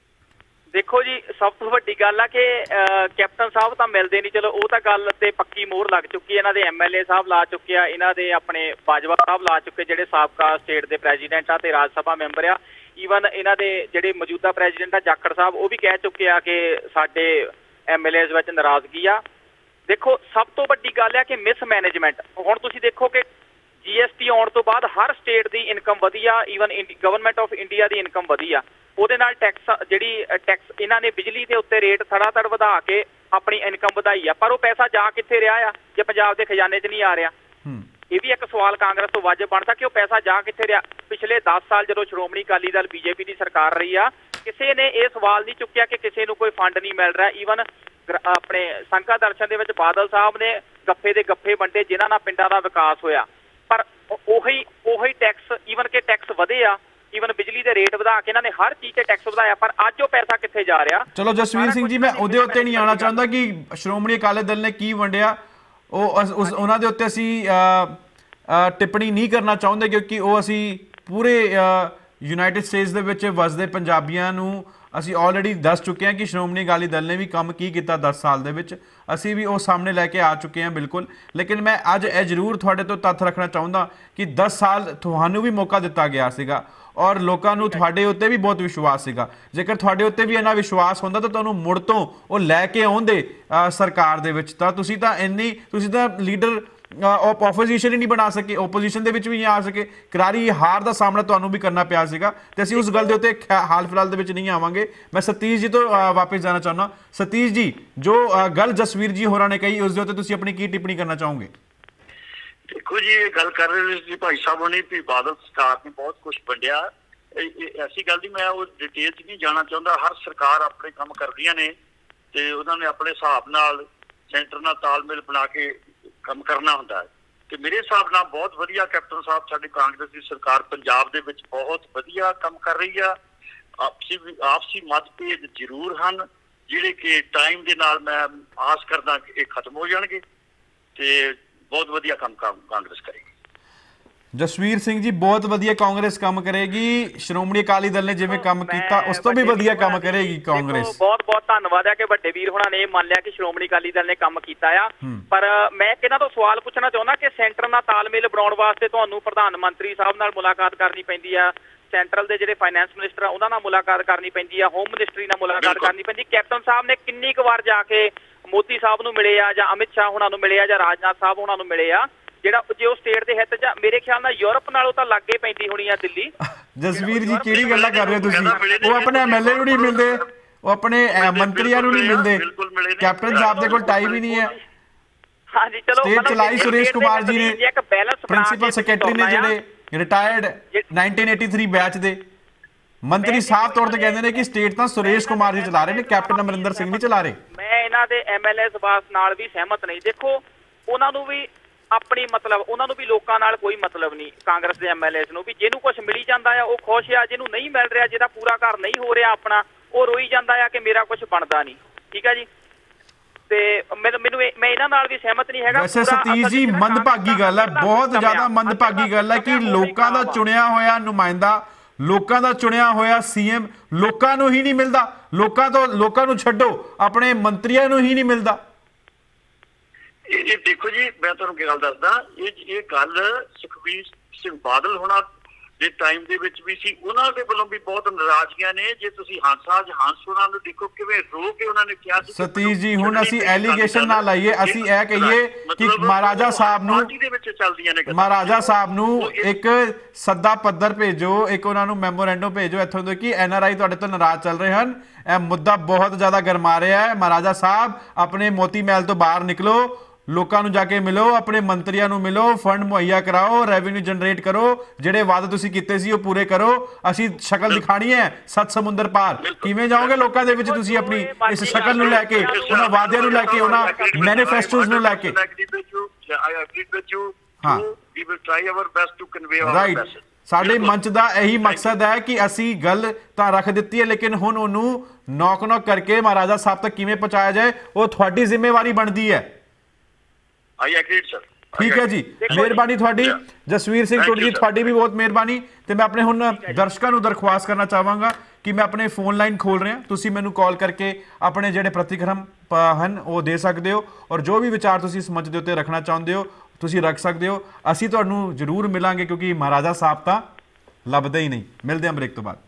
ਦੇਖੋ ਜੀ, ਸਭ ਤੋਂ ਵੱਡੀ ਗੱਲ ਆ ਕਿ ਕੈਪਟਨ ਸਾਹਿਬ ਤਾਂ ਮਿਲਦੇ ਨਹੀਂ, ਚਲੋ ਉਹ ਤਾਂ ਗੱਲ ਤੇ ਪੱਕੀ ਮੋਹਰ ਲੱਗ ਚੁੱਕੀ ਹੈ। ਇਹਨਾਂ ਦੇ ਐਮ ਐਲ ਏ ਸਾਹਿਬ ਲਾ ਚੁੱਕੇ ਆ, ਇਹਨਾਂ ਦੇ ਆਪਣੇ ਬਾਜਵਾ ਸਾਹਿਬ ਲਾ ਚੁੱਕੇ ਜਿਹੜੇ ਸਾਬਕਾ ਸਟੇਟ ਦੇ ਪ੍ਰੈਜ਼ੀਡੈਂਟ ਆ ਤੇ ਰਾਜ ਸਭਾ ਮੈਂਬਰ ਆ। ਈਵਨ ਇਹਨਾਂ ਦੇ ਜਿਹੜੇ ਮੌਜੂਦਾ ਪ੍ਰੈਜ਼ੀਡੈਂਟ ਆ ਜਾਖੜ ਸਾਹਿਬ, ਉਹ ਵੀ ਕਹਿ ਚੁੱਕੇ ਆ ਕਿ ਸਾਡੇ ਐਮ ਐਲ ਏਜ਼ ਵਿੱਚ ਨਾਰਾਜ਼ਗੀ ਆ। ਦੇਖੋ, ਸਭ ਤੋਂ ਵੱਡੀ ਗੱਲ ਆ ਕਿ ਮਿਸਮੈਨੇਜਮੈਂਟ। ਹੁਣ ਤੁਸੀਂ ਦੇਖੋ ਕਿ ਜੀ ਐਸ ਟੀ ਆਉਣ ਤੋਂ ਬਾਅਦ ਹਰ ਸਟੇਟ ਦੀ ਇਨਕਮ ਵਧੀ ਆ, ਈਵਨ ਗਵਰਨਮੈਂਟ ਆਫ ਇੰਡੀਆ ਦੀ ਇਨਕਮ ਵਧੀ ਆ। ਉਹਦੇ ਨਾਲ ਟੈਕਸ ਜਿਹੜੀ ਟੈਕਸ ਇਹਨਾਂ ਨੇ ਬਿਜਲੀ ਦੇ ਉੱਤੇ ਰੇਟ ਥੜਾ ਥੜ ਵਧਾ ਕੇ ਆਪਣੀ ਇਨਕਮ ਵਧਾਈ ਆ, ਪਰ ਉਹ ਪੈਸਾ ਜਾ ਕਿੱਥੇ ਰਿਹਾ ਆ ਜੇ ਪੰਜਾਬ ਦੇ ਖਜ਼ਾਨੇ 'ਚ ਨਹੀਂ ਆ ਰਿਹਾ? ਇਹ ਵੀ ਇੱਕ ਸਵਾਲ ਕਾਂਗਰਸ ਤੋਂ ਵਾਜਬ ਬਣਦਾ ਕਿ ਉਹ ਪੈਸਾ ਜਾ ਕਿੱਥੇ ਰਿਹਾ। ਪਿਛਲੇ ਦਸ ਸਾਲ ਜਦੋਂ ਸ਼੍ਰੋਮਣੀ ਅਕਾਲੀ ਦਲ ਬੀਜੇਪੀ ਦੀ ਸਰਕਾਰ ਰਹੀ ਆ, ਕਿਸੇ ਨੇ ਇਹ ਸਵਾਲ ਨਹੀਂ ਚੁੱਕਿਆ ਕਿ ਕਿਸੇ ਨੂੰ ਕੋਈ ਫੰਡ ਨਹੀਂ ਮਿਲ ਰਿਹਾ। ਈਵਨ ਆਪਣੇ ਸੰਘਾ ਦਰਸ਼ਨ ਦੇ ਵਿੱਚ ਬਾਦਲ ਸਾਹਿਬ ਨੇ ਗੱਫੇ ਦੇ ਗੱਫੇ ਵੰਡੇ ਜਿਨ੍ਹਾਂ ਨਾਲ ਪਿੰਡਾਂ ਦਾ ਵਿਕਾਸ ਹੋਇਆ, ਪਰ ਉਹੀ ਉਹੀ ਟੈਕਸ, ਈਵਨ ਕਿ ਟੈਕਸ ਵਧੇ ਆ, ਈਵਨ ਬਿਜਲੀ ਦੇ ਰੇਟ ਵਧਾ ਕੇ ਇਹਨਾਂ ਨੇ ਹਰ ਚੀਜ਼ ਤੇ ਟੈਕਸ ਵਧਾਇਆ, ਪਰ ਅੱਜ ਉਹ ਪੈਸਾ ਕਿੱਥੇ ਜਾ ਰਿਹਾ? ਚਲੋ ਜਸਵੀਰ ਸਿੰਘ ਜੀ, ਮੈਂ ਉਹਦੇ ਉੱਤੇ ਨਹੀਂ ਆਉਣਾ ਚਾਹੁੰਦਾ ਕਿ ਸ਼੍ਰੋਮਣੀ ਅਕਾਲੀ ਦਲ ਨੇ ਕੀ ਵੰਡਿਆ, ਉਹ ਉਸ ਉਹਨਾਂ ਦੇ ਉੱਤੇ ਅਸੀਂ ਟਿੱਪਣੀ ਨਹੀਂ ਕਰਨਾ ਚਾਹੁੰਦੇ, ਕਿਉਂਕਿ ਉਹ ਅਸੀਂ ਪੂਰੇ ਯੂਨਾਈਟਿਡ ਸਟੇਟਸ ਦੇ ਵਿੱਚ ਵਸਦੇ ਪੰਜਾਬੀਆਂ ਨੂੰ ਅਸੀਂ ਆਲਰੇਡੀ ਦੱਸ ਚੁੱਕੇ ਹਾਂ ਕਿ ਸ਼੍ਰੋਮਣੀ ਅਕਾਲੀ ਦਲ ਨੇ ਵੀ ਕੰਮ ਕੀ ਕੀਤਾ ਦਸ ਸਾਲ ਦੇ ਵਿੱਚ, ਅਸੀਂ ਵੀ ਉਹ ਸਾਹਮਣੇ ਲੈ ਕੇ ਆ ਚੁੱਕੇ ਹਾਂ ਬਿਲਕੁਲ। ਲੇਕਿਨ ਮੈਂ ਅੱਜ ਇਹ ਜ਼ਰੂਰ ਤੁਹਾਡੇ ਤੋਂ ਤੱਥ ਰੱਖਣਾ ਚਾਹੁੰਦਾ ਕਿ ਦਸ ਸਾਲ ਤੁਹਾਨੂੰ ਵੀ ਮੌਕਾ ਦਿੱਤਾ ਗਿਆ ਸੀਗਾ ਔਰ ਲੋਕਾਂ ਨੂੰ ਤੁਹਾਡੇ ਉੱਤੇ ਵੀ ਬਹੁਤ ਵਿਸ਼ਵਾਸ ਸੀਗਾ। ਜੇਕਰ ਤੁਹਾਡੇ ਉੱਤੇ ਵੀ ਇੰਨਾ ਵਿਸ਼ਵਾਸ ਹੁੰਦਾ ਤਾਂ ਤੁਹਾਨੂੰ ਮੁੜ ਤੋਂ ਉਹ ਲੈ ਕੇ ਆਉਂਦੇ ਸਰਕਾਰ ਦੇ ਵਿੱਚ, ਤਾਂ ਤੁਸੀਂ ਤਾਂ ਇੰਨੀ ਤੁਸੀਂ ਤਾਂ ਲੀਡਰ ਆਪੋਜੀਸ਼ਨ ਹੀ ਨਹੀਂ ਬਣਾ ਸਕੇ, ਓਪੋਜੀਸ਼ਨ ਦੇ ਵਿੱਚ ਵੀ ਨਹੀਂ ਆ ਸਕੇ। ਕਰਾਰੀ ਹਾਰ ਦਾ ਸਾਹਮਣਾ ਤੁਹਾਨੂੰ ਵੀ ਕਰਨਾ ਪਿਆ ਸੀਗਾ ਤੇ ਅਸੀਂ ਉਸ ਗੱਲ ਦੇ ਉੱਤੇ ਹਾਲ ਫਿਲਹਾਲ ਦੇ ਵਿੱਚ ਨਹੀਂ ਆਵਾਂਗੇ। ਮੈਂ ਸਤੀਸ਼ ਜੀ ਤੋਂ ਵਾਪਸ ਜਾਣਾ ਚਾਹੁੰਦਾ। ਸਤੀਸ਼ ਜੀ, ਜੋ ਗੱਲ ਜਸਵੀਰ ਜੀ ਹੋਰਾਂ ਨੇ ਕਹੀ ਉਸ ਦੇ ਉੱਤੇ ਤੁਸੀਂ ਆਪਣੀ ਕੀ ਟਿੱਪਣੀ ਕਰਨਾ ਚਾਹੋਗੇ? ਦੇਖੋ ਜੀ, ਇਹ ਗੱਲ ਕਰ ਰਹੇ ਸੀ ਭਾਈ ਸਾਹਿਬ ਨੇ ਵੀ ਬਾਦਲ ਸਰਕਾਰ ਨੇ ਬਹੁਤ ਕੁਝ ਵੰਡਿਆ, ਐਸੀ ਗੱਲ ਦੀ ਮੈਂ ਉਹ ਡਿਟੇਲ 'ਚ ਨਹੀਂ ਜਾਣਾ ਚਾਹੁੰਦਾ। ਹਰ ਸਰਕਾਰ ਆਪਣੇ ਕੰਮ ਕਰਦੀਆਂ ਨੇ ਤੇ ਉਹਨਾਂ ਨੇ ਆਪਣੇ ਹਿਸਾਬ ਨਾਲ ਸੈਂਟਰ ਨਾਲ ਤਾਲਮੇਲ ਬਣਾ ਕੇ ਕੰਮ ਕਰਨਾ ਹੁੰਦਾ ਹੈ ਤੇ ਮੇਰੇ ਹਿਸਾਬ ਨਾਲ ਬਹੁਤ ਵਧੀਆ ਕੈਪਟਨ ਸਾਹਿਬ ਸਾਡੀ ਕਾਂਗਰਸ ਦੀ ਸਰਕਾਰ ਪੰਜਾਬ ਦੇ ਵਿੱਚ ਬਹੁਤ ਵਧੀਆ ਕੰਮ ਕਰ ਰਹੀ ਆ। ਆਪਸੀ ਆਪਸੀ ਮਤਭੇਦ ਜ਼ਰੂਰ ਹਨ ਜਿਹੜੇ ਕਿ ਟਾਈਮ ਦੇ ਨਾਲ ਮੈਂ ਆਸ ਕਰਦਾ ਕਿ ਇਹ ਖਤਮ ਹੋ ਜਾਣਗੇ ਤੇ ਬਹੁਤ ਵਧੀਆ ਕੰਮ ਕਾਂਗਰਸ ਕਰੇਗੀ। ਜਸਵੀਰ ਸਿੰਘ ਜੀ, ਬਹੁਤ ਵਧੀਆ ਕਾਂਗਰਸ ਕੰਮ ਕਰੇਗੀ। ਸ਼੍ਰੋਮਣੀ ਅਕਾਲੀ ਦਲ ਨੇ ਜਿਵੇਂ ਕੰਮ ਕੀਤਾ ਉਸ ਤੋਂ ਵੀ ਵਧੀਆ ਕੰਮ ਕਰੇਗੀ ਕਾਂਗਰਸ। ਬਹੁਤ ਬਹੁਤ ਧੰਨਵਾਦ ਹੈ ਕਿ ਵੱਡੇ ਵੀਰ ਹੋਣਾ ਨੇ ਇਹ ਮੰਨ ਲਿਆ ਕਿ ਸ਼੍ਰੋਮਣੀ ਅਕਾਲੀ ਦਲ ਨੇ ਕੰਮ ਕੀਤਾ ਆ। ਪਰ ਮੈਂ ਇਹਨਾਂ ਤੋਂ ਸਵਾਲ ਪੁੱਛਣਾ ਚਾਹੁੰਦਾ ਕਿ ਸੈਂਟਰ ਨਾਲ ਤਾਲਮੇਲ ਬਣਾਉਣ ਵਾਸਤੇ ਤੁਹਾਨੂੰ ਪ੍ਰਧਾਨ ਮੰਤਰੀ ਸਾਹਿਬ ਨਾਲ ਮੁਲਾਕਾਤ ਕਰਨੀ ਪੈਂਦੀ ਆ, ਸੈਂਟਰਲ ਦੇ ਜਿਹੜੇ ਫਾਈਨੈਂਸ ਮਿਨਿਸਟਰ ਆ ਉਹਨਾਂ ਨਾਲ ਮੁਲਾਕਾਤ ਕਰਨੀ ਪੈਂਦੀ ਆ, ਹੋਮ ਮਿਨਿਸਟਰੀ ਨਾਲ ਮੁਲਾਕਾਤ ਕਰਨੀ ਪੈਂਦੀ। ਕੈਪਟਨ ਸਾਹਿਬ ਨੇ ਕਿੰਨੀ ਕੁ ਵਾਰ ਜਾ ਕੇ ਮੋਦੀ ਸਾਹਿਬ ਨੂੰ ਮਿਲੇ ਆ ਜਾਂ ਅਮਿਤ ਸ਼ਾਹ ਹੋਣਾ ਨੂੰ ਮਿਲੇ ਆ ਜਾਂ ਰਾਜਨਾਥ ਸਾਹਿਬ ਹੋਣਾ ਨੂੰ ਮਿਲੇ ਆ? ਜਿਹੜਾ ਜੇ ਉਹ ਸਟੇਟ ਦੇ ਹਿੱਤ 'ਚ ਮੇਰੇ ਖਿਆਲ ਨਾਲ ਯੂਰਪ ਨਾਲੋਂ ਤਾਂ ਲਾਗੇ ਪੈਂਦੀ ਹੋਣੀ ਆ ਦਿੱਲੀ। ਜਸਵੀਰ ਜੀ, ਕਿਹੜੀ ਗੱਲਾਂ ਕਰ ਰਹੇ ਹੋ ਤੁਸੀਂ? ਉਹ ਆਪਣੇ ਐਮ ਐਲ ਏ ਨੂੰ ਨਹੀਂ ਮਿਲਦੇ, ਉਹ ਆਪਣੇ ਮੰਤਰੀਆਂ ਨੂੰ ਨਹੀਂ ਮਿਲਦੇ, ਕੈਪਟਨ ਸਾਹਿਬ ਦੇ ਕੋਲ ਟਾਈਮ ਹੀ ਨਹੀਂ ਹੈ। ਹਾਂਜੀ, ਚਲੋ ਸਟੇਟ ਚਲਾਈ ਸੁਰੇਸ਼ ਕੁਮਾਰ ਜੀ ਨੇ, ਪ੍ਰਿੰਸੀਪਲ ਸੈਕਟਰੀ ਨੇ ਜਿਹੜੇ retired nineteen eighty three batch ਦੇ ਮੰਤਰੀ ਸਾਫ਼ ਤੌਰ ਤੇ ਕਹਿੰਦੇ ਨੇ ਕਿ ਸਟੇਟ ਤਾਂ ਸੁਰੇਸ਼ ਕੁਮਾਰ ਜੀ ਚਲਾ ਰਹੇ ਨੇ, ਕੈਪਟਨ ਅਮਰਿੰਦਰ ਸਿੰਘ ਨਹੀਂ ਚਲਾ ਰਹੇ। ਮੈਂ ਇਹਨਾਂ ਦੇ ਐਮ ਐਲ ਏ ਸਬਾਸ ਨਾਲ ਵੀ ਸਹਿਮਤ ਨਹੀਂ। ਦੇਖੋ, ਉਹਨਾਂ ਨੂੰ ਵੀ ਆਪਣੀ ਮਤਲਬ ਉਹਨਾਂ ਨੂੰ ਵੀ ਲੋਕਾਂ ਨਾਲ ਕੋਈ ਮਤਲਬ ਨਹੀਂ। ਕਾਂਗਰਸ ਦੇ ਐਮ ਐਲ ਏ ਨੂੰ ਵੀ ਜਿਹਨੂੰ ਕੁਝ ਮਿਲੀ ਜਾਂਦਾ ਆ ਉਹ ਖੁਸ਼ ਆ, ਜਿਹਨੂੰ ਨਹੀਂ ਮਿਲ ਰਿਹਾ, ਜਿਹਦਾ ਪੂਰਾ ਘਰ ਨਹੀਂ ਹੋ ਰਿਹਾ ਆਪਣਾ, ਉਹ ਰੋਈ ਜਾਂਦਾ ਆ ਕਿ ਮੇਰਾ ਕੁਝ ਬਣਦਾ ਨਹੀਂ। ਠੀਕ ਹੈ ਜੀ, ਤੇ ਮੈਨੂੰ ਮੈਨੂੰ ਮੈਂ ਇਹਨਾਂ ਨਾਲ ਵੀ ਸਹਿਮਤ ਨਹੀਂ ਹੈਗਾ। ਵੈਸੇ ਸਤੀਸ਼ ਜੀ, ਮੰਦਭਾਗੀ ਗੱਲ ਹੈ, ਬਹੁਤ ਜ਼ਿਆਦਾ ਮੰਦਭਾਗੀ ਗੱਲ ਹੈ ਕਿ ਲੋਕਾਂ ਦਾ ਚੁਣਿਆ ਹੋਇਆ ਨੁਮਾਇੰਦਾ, ਲੋਕਾਂ ਦਾ ਚੁਣਿਆ ਹੋਇਆ ਸੀਐਮ ਲੋਕਾਂ ਨੂੰ ਹੀ ਨਹੀਂ ਮਿਲਦਾ। ਲੋਕਾਂ ਤੋਂ ਲੋਕਾਂ ਨੂੰ ਛੱਡੋ, ਆਪਣੇ ਮੰਤਰੀਆਂ ਨੂੰ ਹੀ ਨਹੀਂ ਮਿਲਦਾ। ਇਹ ਦੇਖੋ ਜੀ, ਮੈਂ ਤੁਹਾਨੂੰ ਕੀ ਗੱਲ ਦੱਸਦਾ, ਇਹ ਇਹ ਗੱਲ ਸੁਖਬੀਰ ਸਿੰਘ ਬਾਦਲ ਹੋਣਾ ਦੇ ਟਾਈਮ ਦੇ ਵਿੱਚ ਵੀ ਸੀ, ਉਹਨਾਂ ਦੇ ਵੱਲੋਂ ਵੀ ਬਹੁਤ ਨਾਰਾਜ਼ਗੀਆਂ ਨੇ। ਜੇ ਤੁਸੀਂ ਹੰਸਾਜ ਹੰਸ ਉਹਨਾਂ ਨੂੰ ਦੇਖੋ ਕਿਵੇਂ ਰੋ ਕੇ ਉਹਨਾਂ ਨੇ ਕਿਹਾ ਸੀ। ਸਤੀਸ਼ ਜੀ, ਹੁਣ ਅਸੀਂ ਐਲੀਗੇਸ਼ਨ ਨਾ ਲਾਈਏ, ਅਸੀਂ ਇਹ ਕਹੀਏ ਕਿ ਮਹਾਰਾਜਾ ਸਾਹਿਬ ਨੂੰ ਮਹਾਰਾਜਾ ਸਾਹਿਬ ਨੂੰ ਇੱਕ ਸੱਦਾ ਪੱਤਰ ਭੇਜੋ, ਇੱਕ ਉਹਨਾਂ ਨੂੰ ਮੈਮੋਰੈਂਡਮ ਭੇਜੋ ਇੱਥੋਂ ਤੋਂ ਕਿ ਐਨ ਆਰ ਆਈ ਤੁਹਾਡੇ ਤੋਂ ਨਾਰਾਜ਼ ਚੱਲ ਰਹੇ ਹਨ, ਇਹ ਮੁੱਦਾ ਬਹੁਤ ਜ਼ਿਆਦਾ ਗਰਮਾ ਰਿਹਾ ਹੈ। ਮਹਾਰਾਜਾ ਸਾਹਿਬ, ਆਪਣੇ ਮੋਤੀ ਮਹਿਲ ਤੋਂ ਬਾਹਰ ਨਿਕਲੋ, ਲੋਕਾਂ ਨੂੰ ਜਾ ਕੇ ਮਿਲੋ, ਆਪਣੇ ਮੰਤਰੀਆਂ ਨੂੰ ਮਿਲੋ, ਫੰਡ ਮੁਹੱਈਆ ਕਰਾਓ, ਰੈਵਨਿਊ ਜਨਰੇਟ ਕਰੋ, ਜਿਹੜੇ ਵਾਅਦੇ ਤੁਸੀਂ ਕੀਤੇ ਸੀ ਉਹ ਪੂਰੇ ਕਰੋ। ਅਸੀਂ ਸ਼ਕਲ ਦਿਖਾਣੀ ਹੈ ਸੱਤ ਸਮੁੰਦਰ ਪਾਰ। ਕਿਵੇਂ ਜਾਓਗੇ ਲੋਕਾਂ ਦੇ ਵਿੱਚ ਤੁਸੀਂ ਆਪਣੀ ਇਸ ਸ਼ਕਲ ਨੂੰ ਲੈ ਕੇ, ਉਹਨਾਂ ਵਾਅਦਿਆਂ ਨੂੰ ਲੈ ਕੇ, ਉਹਨਾਂ ਮੈਨੀਫੈਸਟੋਜ਼ ਨੂੰ ਲੈ ਕੇ? ਹਾਂ, ਰਾਈਟ। ਸਾਡੇ ਮੰਚ ਦਾ ਇਹੀ ਮਕਸਦ ਹੈ ਕਿ ਅਸੀਂ ਗੱਲ ਤਾਂ ਰੱਖ ਦਿੱਤੀ ਹੈ, ਲੇਕਿਨ ਹੁਣ ਉਹਨੂੰ ਨੌਕ ਨੌਕ ਕਰਕੇ ਮਹਾਰਾਜਾ ਸਾਹਿਬ ਤੱਕ ਕਿਵੇਂ ਪਹੁੰਚਾਇਆ ਜਾਏ ਉਹ ਤੁਹਾਡੀ ਜ਼ਿੰਮੇਵਾਰੀ ਬਣਦੀ ਹੈ। I agreed sir. ਠੀਕ ਹੈ ਜੀ, ਮਿਹਰਬਾਨੀ ਤੁਹਾਡੀ। ਜਸਵੀਰ ਸਿੰਘ ਟੁੱਡੀ ਜੀ ਤੁਹਾਡੀ ਵੀ ਬਹੁਤ ਮਿਹਰਬਾਨੀ। ਤੇ ਮੈਂ ਆਪਣੇ ਹੁਣ ਦਰਸ਼ਕਾਂ ਨੂੰ ਦਰਖਾਸਤ ਕਰਨਾ ਚਾਹਾਂਗਾ ਕਿ ਮੈਂ ਆਪਣੇ ਫੋਨ ਲਾਈਨ ਖੋਲ ਰਿਹਾ, ਤੁਸੀਂ ਮੈਨੂੰ ਕਾਲ ਕਰਕੇ ਆਪਣੇ ਜਿਹੜੇ ਪ੍ਰਤੀਕਰਮ ਹਨ ਉਹ ਦੇ ਸਕਦੇ ਹੋ, ਔਰ ਜੋ ਵੀ ਵਿਚਾਰ ਤੁਸੀਂ ਇਸ ਮੰਚ ਦੇ ਉੱਤੇ ਰੱਖਣਾ ਚਾਹੁੰਦੇ ਹੋ ਤੁਸੀਂ ਰੱਖ ਸਕਦੇ ਹੋ। ਅਸੀਂ ਤੁਹਾਨੂੰ ਜ਼ਰੂਰ ਮਿਲਾਂਗੇ ਕਿਉਂਕਿ ਮਹਾਰਾਜਾ ਸਾਹਿਬ ਤਾਂ ਲੱਭਦੇ ਹੀ ਨਹੀਂ। ਮਿਲਦੇ ਹਾਂ ਬ੍ਰੇਕ ਤੋਂ ਬਾਅਦ।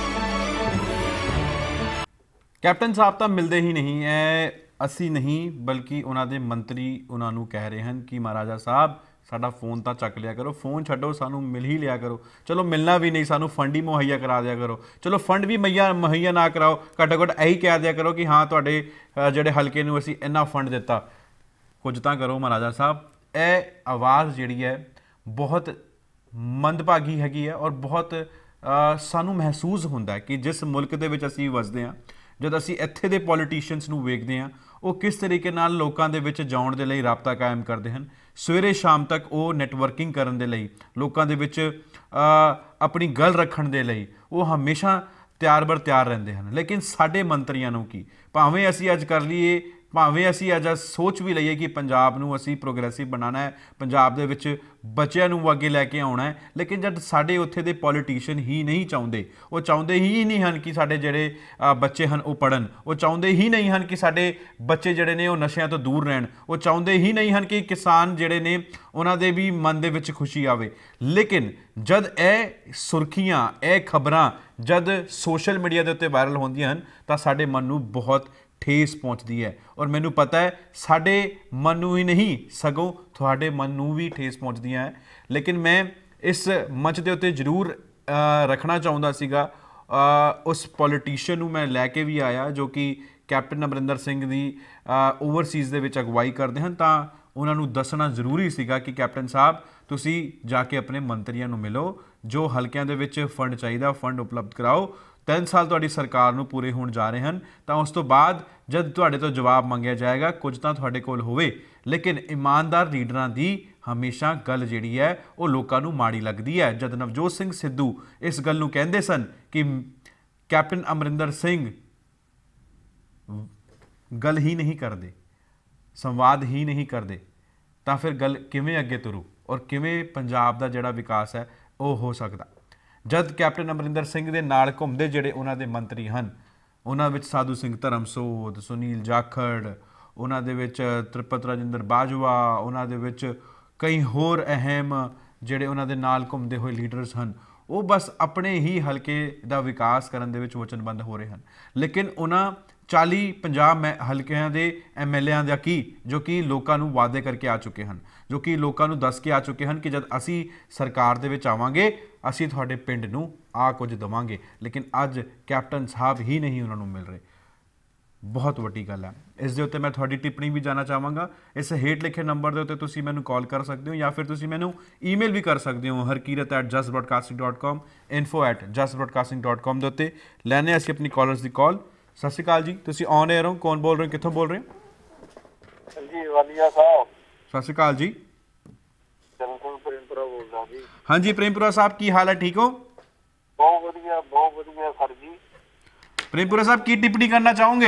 ਕੈਪਟਨ ਸਾਹਿਬ ਤਾਂ ਮਿਲਦੇ ਹੀ ਨਹੀਂ ਐ, ਅਸੀਂ ਨਹੀਂ ਬਲਕਿ ਉਹਨਾਂ ਦੇ ਮੰਤਰੀ ਉਹਨਾਂ ਨੂੰ ਕਹਿ ਰਹੇ ਹਨ ਕਿ ਮਹਾਰਾਜਾ ਸਾਹਿਬ ਸਾਡਾ ਫੋਨ ਤਾਂ ਚੱਕ ਲਿਆ ਕਰੋ, ਫੋਨ ਛੱਡੋ ਸਾਨੂੰ ਮਿਲ ਹੀ ਲਿਆ ਕਰੋ। ਚਲੋ ਮਿਲਣਾ ਵੀ ਨਹੀਂ, ਸਾਨੂੰ ਫੰਡ ਹੀ ਮੁਹੱਈਆ ਕਰਾ ਦਿਆ ਕਰੋ। ਚਲੋ ਫੰਡ ਵੀ ਮੁਹੱਈਆ ਮੁਹੱਈਆ ਨਾ ਕਰਾਓ, ਘੱਟੋ ਘੱਟ ਇਹੀ ਕਹਿ ਦਿਆ ਕਰੋ ਕਿ ਹਾਂ ਤੁਹਾਡੇ ਜਿਹੜੇ ਹਲਕੇ ਨੂੰ ਅਸੀਂ ਇੰਨਾ ਫੰਡ ਦਿੱਤਾ। ਕੁਝ ਤਾਂ ਕਰੋ ਮਹਾਰਾਜਾ ਸਾਹਿਬ। ਇਹ ਆਵਾਜ਼ ਜਿਹੜੀ ਹੈ ਬਹੁਤ ਮੰਦਭਾਗੀ ਹੈਗੀ ਹੈ, ਔਰ ਬਹੁਤ ਸਾਨੂੰ ਮਹਿਸੂਸ ਹੁੰਦਾ ਹੈ ਕਿ ਜਿਸ ਮੁਲਕ ਦੇ ਵਿੱਚ ਅਸੀਂ ਵਸਦੇ ਹਾਂ, ਜਦ ਅਸੀਂ ਇੱਥੇ ਦੇ ਪੋਲੀਟੀਸ਼ੀਅਨਸ ਨੂੰ ਵੇਖਦੇ ਹਾਂ ਉਹ ਕਿਸ ਤਰੀਕੇ ਨਾਲ ਲੋਕਾਂ ਦੇ ਵਿੱਚ ਜਾਣ ਦੇ ਲਈ ਰਾਬਤਾ ਕਾਇਮ ਕਰਦੇ ਹਨ। ਸਵੇਰੇ ਸ਼ਾਮ ਤੱਕ ਉਹ ਨੈਟਵਰਕਿੰਗ ਕਰਨ ਦੇ ਲਈ, ਲੋਕਾਂ ਦੇ ਵਿੱਚ ਆਪਣੀ ਗੱਲ ਰੱਖਣ ਦੇ ਲਈ ਉਹ ਹਮੇਸ਼ਾ ਤਿਆਰ ਬਰ ਤਿਆਰ ਰਹਿੰਦੇ ਹਨ। ਲੇਕਿਨ ਸਾਡੇ ਮੰਤਰੀਆਂ ਨੂੰ ਕੀ, ਭਾਵੇਂ ਅਸੀਂ ਅੱਜ ਕਰ ਲਈਏ, ਭਾਵੇਂ ਅਸੀਂ ਅੱਜ ਸੋਚ ਵੀ ਲਈਏ ਕਿ ਪੰਜਾਬ ਨੂੰ ਅਸੀਂ ਪ੍ਰੋਗਰੈਸਿਵ ਬਣਾਉਣਾ ਹੈ, ਪੰਜਾਬ ਦੇ ਵਿੱਚ ਬੱਚਿਆਂ ਨੂੰ ਅੱਗੇ ਲੈ ਕੇ ਆਉਣਾ ਹੈ, ਲੇਕਿਨ ਜਦ ਸਾਡੇ ਉੱਥੇ ਦੇ ਪੋਲੀਟੀਸ਼ੀਅਨ ਹੀ ਨਹੀਂ ਚਾਹੁੰਦੇ, ਉਹ ਚਾਹੁੰਦੇ ਹੀ ਨਹੀਂ ਹਨ ਕਿ ਸਾਡੇ ਜਿਹੜੇ ਬੱਚੇ ਹਨ ਉਹ ਪੜ੍ਹਨ, ਉਹ ਚਾਹੁੰਦੇ ਹੀ ਨਹੀਂ ਹਨ ਕਿ ਸਾਡੇ ਬੱਚੇ ਜਿਹੜੇ ਨੇ ਉਹ ਨਸ਼ਿਆਂ ਤੋਂ ਦੂਰ ਰਹਿਣ, ਉਹ ਚਾਹੁੰਦੇ ਹੀ ਨਹੀਂ ਹਨ ਕਿ ਕਿਸਾਨ ਜਿਹੜੇ ਨੇ ਉਹਨਾਂ ਦੇ ਵੀ ਮਨ ਦੇ ਵਿੱਚ ਖੁਸ਼ੀ ਆਵੇ। ਲੇਕਿਨ ਜਦ ਇਹ ਸੁਰਖੀਆਂ, ਇਹ ਖਬਰਾਂ ਜਦ ਸੋਸ਼ਲ ਮੀਡੀਆ ਦੇ ਉੱਤੇ ਵਾਇਰਲ ਹੁੰਦੀਆਂ ਹਨ ਤਾਂ ਸਾਡੇ ਮਨ ਨੂੰ ਬਹੁਤ ਠੇਸ ਪਹੁੰਚਦੀ ਹੈ, ਔਰ ਮੈਨੂੰ ਪਤਾ ਹੈ ਸਾਡੇ ਮਨ ਨੂੰ ਹੀ ਨਹੀਂ ਸਗੋਂ ਤੁਹਾਡੇ ਮਨ ਨੂੰ ਵੀ ਠੇਸ ਪਹੁੰਚਦੀਆਂ ਹੈ। ਲੇਕਿਨ ਮੈਂ ਇਸ ਮੰਚ ਦੇ ਉੱਤੇ ਜ਼ਰੂਰ ਰੱਖਣਾ ਚਾਹੁੰਦਾ ਸੀਗਾ ਉਸ ਪੋਲੀਟੀਸ਼ੀਅਨ ਨੂੰ ਮੈਂ ਲੈ ਕੇ ਵੀ ਆਇਆ ਜੋ ਕਿ ਕੈਪਟਨ ਅਮਰਿੰਦਰ ਸਿੰਘ ਦੀ ਓਵਰਸੀਜ਼ ਦੇ ਵਿੱਚ ਅਗਵਾਈ ਕਰਦੇ ਹਨ, ਤਾਂ ਉਹਨਾਂ ਨੂੰ ਦੱਸਣਾ ਜ਼ਰੂਰੀ ਸੀਗਾ ਕਿ ਕੈਪਟਨ ਸਾਹਿਬ ਤੁਸੀਂ ਜਾ ਕੇ ਆਪਣੇ ਮੰਤਰੀਆਂ ਨੂੰ ਮਿਲੋ, ਜੋ ਹਲਕਿਆਂ ਦੇ ਵਿੱਚ ਫੰਡ ਚਾਹੀਦਾ ਫੰਡ ਉਪਲਬਧ ਕਰਾਓ। ਤਿੰਨ ਸਾਲ ਤੁਹਾਡੀ ਸਰਕਾਰ ਨੂੰ ਪੂਰੇ ਹੋਣ ਜਾ ਰਹੇ ਹਨ, ਤਾਂ ਉਸ ਤੋਂ ਬਾਅਦ ਜਦ ਤੁਹਾਡੇ ਤੋਂ ਜਵਾਬ ਮੰਗਿਆ ਜਾਏਗਾ ਕੁਝ ਤਾਂ ਤੁਹਾਡੇ ਕੋਲ ਹੋਵੇ। ਲੇਕਿਨ ਇਮਾਨਦਾਰ ਲੀਡਰਾਂ ਦੀ ਹਮੇਸ਼ਾ ਗੱਲ ਜਿਹੜੀ ਹੈ ਉਹ ਲੋਕਾਂ ਨੂੰ ਮਾੜੀ ਲੱਗਦੀ ਹੈ। ਜਦ ਨਵਜੋਤ ਸਿੰਘ ਸਿੱਧੂ ਇਸ ਗੱਲ ਨੂੰ ਕਹਿੰਦੇ ਸਨ ਕਿ ਕੈਪਟਨ ਅਮਰਿੰਦਰ ਸਿੰਘ ਗੱਲ ਹੀ ਨਹੀਂ ਕਰਦੇ, ਸੰਵਾਦ ਹੀ ਨਹੀਂ ਕਰਦੇ, ਤਾਂ ਫਿਰ ਗੱਲ ਕਿਵੇਂ ਅੱਗੇ ਤੁਰੂ ਔਰ ਕਿਵੇਂ ਪੰਜਾਬ ਦਾ ਜਿਹੜਾ ਵਿਕਾਸ ਹੈ ਉਹ ਹੋ ਸਕਦਾ। ਜਦ ਕੈਪਟਨ ਅਮਰਿੰਦਰ ਸਿੰਘ ਦੇ ਨਾਲ ਘੁੰਮਦੇ ਜਿਹੜੇ ਉਹਨਾਂ ਦੇ ਮੰਤਰੀ ਹਨ, ਉਹਨਾਂ ਵਿੱਚ ਸਾਧੂ ਸਿੰਘ ਧਰਮਸੋਤ, ਸੁਨੀਲ ਜਾਖੜ, ਉਹਨਾਂ ਦੇ ਵਿੱਚ ਤ੍ਰਿਪਤ ਰਾਜਿੰਦਰ ਬਾਜਵਾ, ਉਹਨਾਂ ਦੇ ਵਿੱਚ ਕਈ ਹੋਰ ਅਹਿਮ ਜਿਹੜੇ ਉਹਨਾਂ ਦੇ ਨਾਲ ਘੁੰਮਦੇ ਹੋਏ ਲੀਡਰਸ ਹਨ, ਉਹ ਬਸ ਆਪਣੇ ਹੀ ਹਲਕੇ ਦਾ ਵਿਕਾਸ ਕਰਨ ਦੇ ਵਿੱਚ ਵਚਨਬੱਧ ਹੋ ਰਹੇ ਹਨ। ਲੇਕਿਨ ਉਹਨਾਂ ਚਾਲੀ ਪੰਜਾਹ ਮੈਂ ਹਲਕਿਆਂ ਦੇ ਐਮ ਐਲ ਏਆਂ ਦਾ ਕੀ ਜੋ ਕਿ ਲੋਕਾਂ ਨੂੰ ਵਾਅਦੇ ਕਰਕੇ ਆ ਚੁੱਕੇ ਹਨ, ਜੋ ਕਿ ਲੋਕਾਂ ਨੂੰ ਦੱਸ ਕੇ ਆ ਚੁੱਕੇ ਹਨ ਕਿ ਜਦ ਅਸੀਂ ਸਰਕਾਰ ਦੇ ਵਿੱਚ ਆਵਾਂਗੇ ਅਸੀਂ ਤੁਹਾਡੇ ਪਿੰਡ ਨੂੰ ਆ ਕੁਝ ਦੇਵਾਂਗੇ। ਲੇਕਿਨ ਅੱਜ ਕੈਪਟਨ ਸਾਹਿਬ ਹੀ ਨਹੀਂ ਉਹਨਾਂ ਨੂੰ ਮਿਲ ਰਹੇ। ਬਹੁਤ ਵੱਡੀ ਗੱਲ ਹੈ। ਇਸ ਦੇ ਉੱਤੇ ਮੈਂ ਤੁਹਾਡੀ ਟਿੱਪਣੀ ਵੀ ਜਾਣਨਾ ਚਾਹਾਂਗਾ। ਇਸ ਹੇਠ ਲਿਖੇ ਨੰਬਰ ਦੇ ਉੱਤੇ ਤੁਸੀਂ ਮੈਨੂੰ ਕਾਲ ਕਰ ਸਕਦੇ ਹੋ ਜਾਂ ਫਿਰ ਤੁਸੀਂ ਮੈਨੂੰ ਈਮੇਲ ਵੀ ਕਰ ਸਕਦੇ ਹੋ Harkirat at just broadcasting dot com, info at just broadcasting dot com ਦੇ ਉੱਤੇ। ਲੈਣੇ ਅਸੀਂ ਆਪਣੀ ਕਾਲਰਸ ਦੀ ਕਾਲ। ਸਤਿ ਸ਼੍ਰੀ ਅਕਾਲ ਜੀ, ਤੁਸੀਂ ਔਨ ਏਅਰ ਹੋ, ਕੌਣ ਬੋਲ ਰਹੇ ਹੋ, ਕਿੱਥੋਂ ਬੋਲ ਰਹੇ ਹੋ? ਜੀ ਵਾਲੀਆ ਸਾਹਿਬ। ਸਤਿ ਸ਼੍ਰੀ ਅਕਾਲ ਜੀ। ਬਿਲਕੁਲ ਪ੍ਰੇਮਪੁਰਾ ਬੋਲਦਾ ਜੀ। ਹਾਂਜੀ ਪ੍ਰੇਮਪੁਰਾ ਸਾਹਿਬ, ਕੀ ਹਾਲ ਹੈ, ਠੀਕ ਹੋ? ਬਹੁਤ ਵਧੀਆ ਬਹੁਤ ਵਧੀਆ ਸਰ ਜੀ। ਪ੍ਰੇਮਪੁਰਾ ਸਾਹਿਬ ਕੀ ਟਿੱਪਣੀ ਕਰਨਾ ਚਾਹੋਗੇ?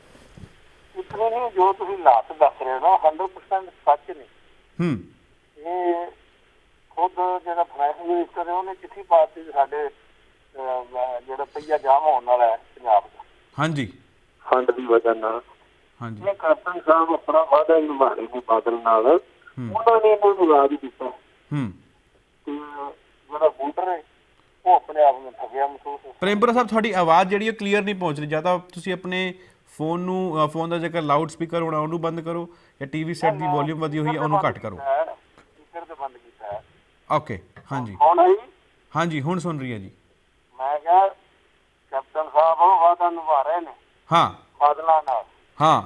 ਇਤਨੇ ਨਹੀਂ ਜੋ ਤੁਸੀਂ ਲਾਤ ਦੱਸ ਰਹੇ ਹੋ ਨਾ ਹੰਡਰਡ ਪਰਸੈਂਟ ਸੱਚ ਨੇ। ਹੂੰ ਇਹ ਖੁਦ ਜਿਹੜਾ ਫਾਈਨੈਂਸ ਮਿਨਿਸਟਰ ਹੈ ਉਹਨੇ ਚਿੱਠੀ ਪਾਤੀ ਸਾਡੇ ਜਿਹੜਾ ਪਈਆ ਜਾਮ ਹੋਣ ਵਾਲਾ ਹੈ ਪੰਜਾਬ ਦਾ। ਹਾਂਜੀ ਫੰਡ ਦੀ ਵਜ੍ਹਾ ਨਾਲ। ਹਾਂਜੀ ਇਹ ਕੈਪਟਨ ਸਾਹਿਬ ਆਪਣਾ ਵਾਅਦਾ ਨਿਭਾਣੇ ਦੇ ਬਾਦਲ ਨਾਲ ਉਹਨਾਂ ਨੇ ਇਹਨਾਂ ਨੂੰ ਰਾਜ ਦਿੱਤਾ। ਹੂੰ ਤੇ ਜਿਹੜਾ ਵੋਟਰ ਹੈ ਉਹ ਆਪਣੇ ਆਪ ਨੂੰ ਠੱਗਿਆ ਮਹਿਸੂਸ। ਪ੍ਰੇਮਪੁਰਾ ਸਾਹਿਬ ਤੁਹਾਡੀ ਆਵਾਜ਼ ਜਿਹੜੀ ਹੈ ਕਲੀਅਰ ਨਹੀਂ ਪਹੁੰਚ ਰਹੀ, ਜਾਂ ਤਾਂ ਤੁਸੀਂ ਆਪਣੇ ਫੋਨ ਨੂੰ ਫੋਨ ਦਾ ਜੇਕਰ ਲਾਊਡ ਸਪੀਕਰ ਹੋਣਾ ਉਹਨੂੰ ਬੰਦ ਕਰੋ ਜਾਂ ਟੀ ਵੀ ਸੈੱਟ ਦੀ ਵੋਲਿਊਮ ਵਧੀ ਹੋਈ ਹੈ ਉਹਨੂੰ ਘੱਟ ਕਰੋ। ਸਪੀਕਰ ਤੇ ਬੰਦ ਕੀਤਾ ਹੈ। ਓਕੇ ਹਾਂਜੀ ਹਾਂਜੀ ਹੁਣ ਸੁਣ ਰਹੀ ਹੈ ਜੀ। ਮੈਂ ਕਿਹਾ ਕੈਪਟਨ ਸਾਹਿਬ ਵਾਅਦਾ ਨਿਭਾ ਰਹੇ ਨੇ। ਹਾਂ ਬਾਦਲਾਂ ਨਾਲ। ਹਾਂ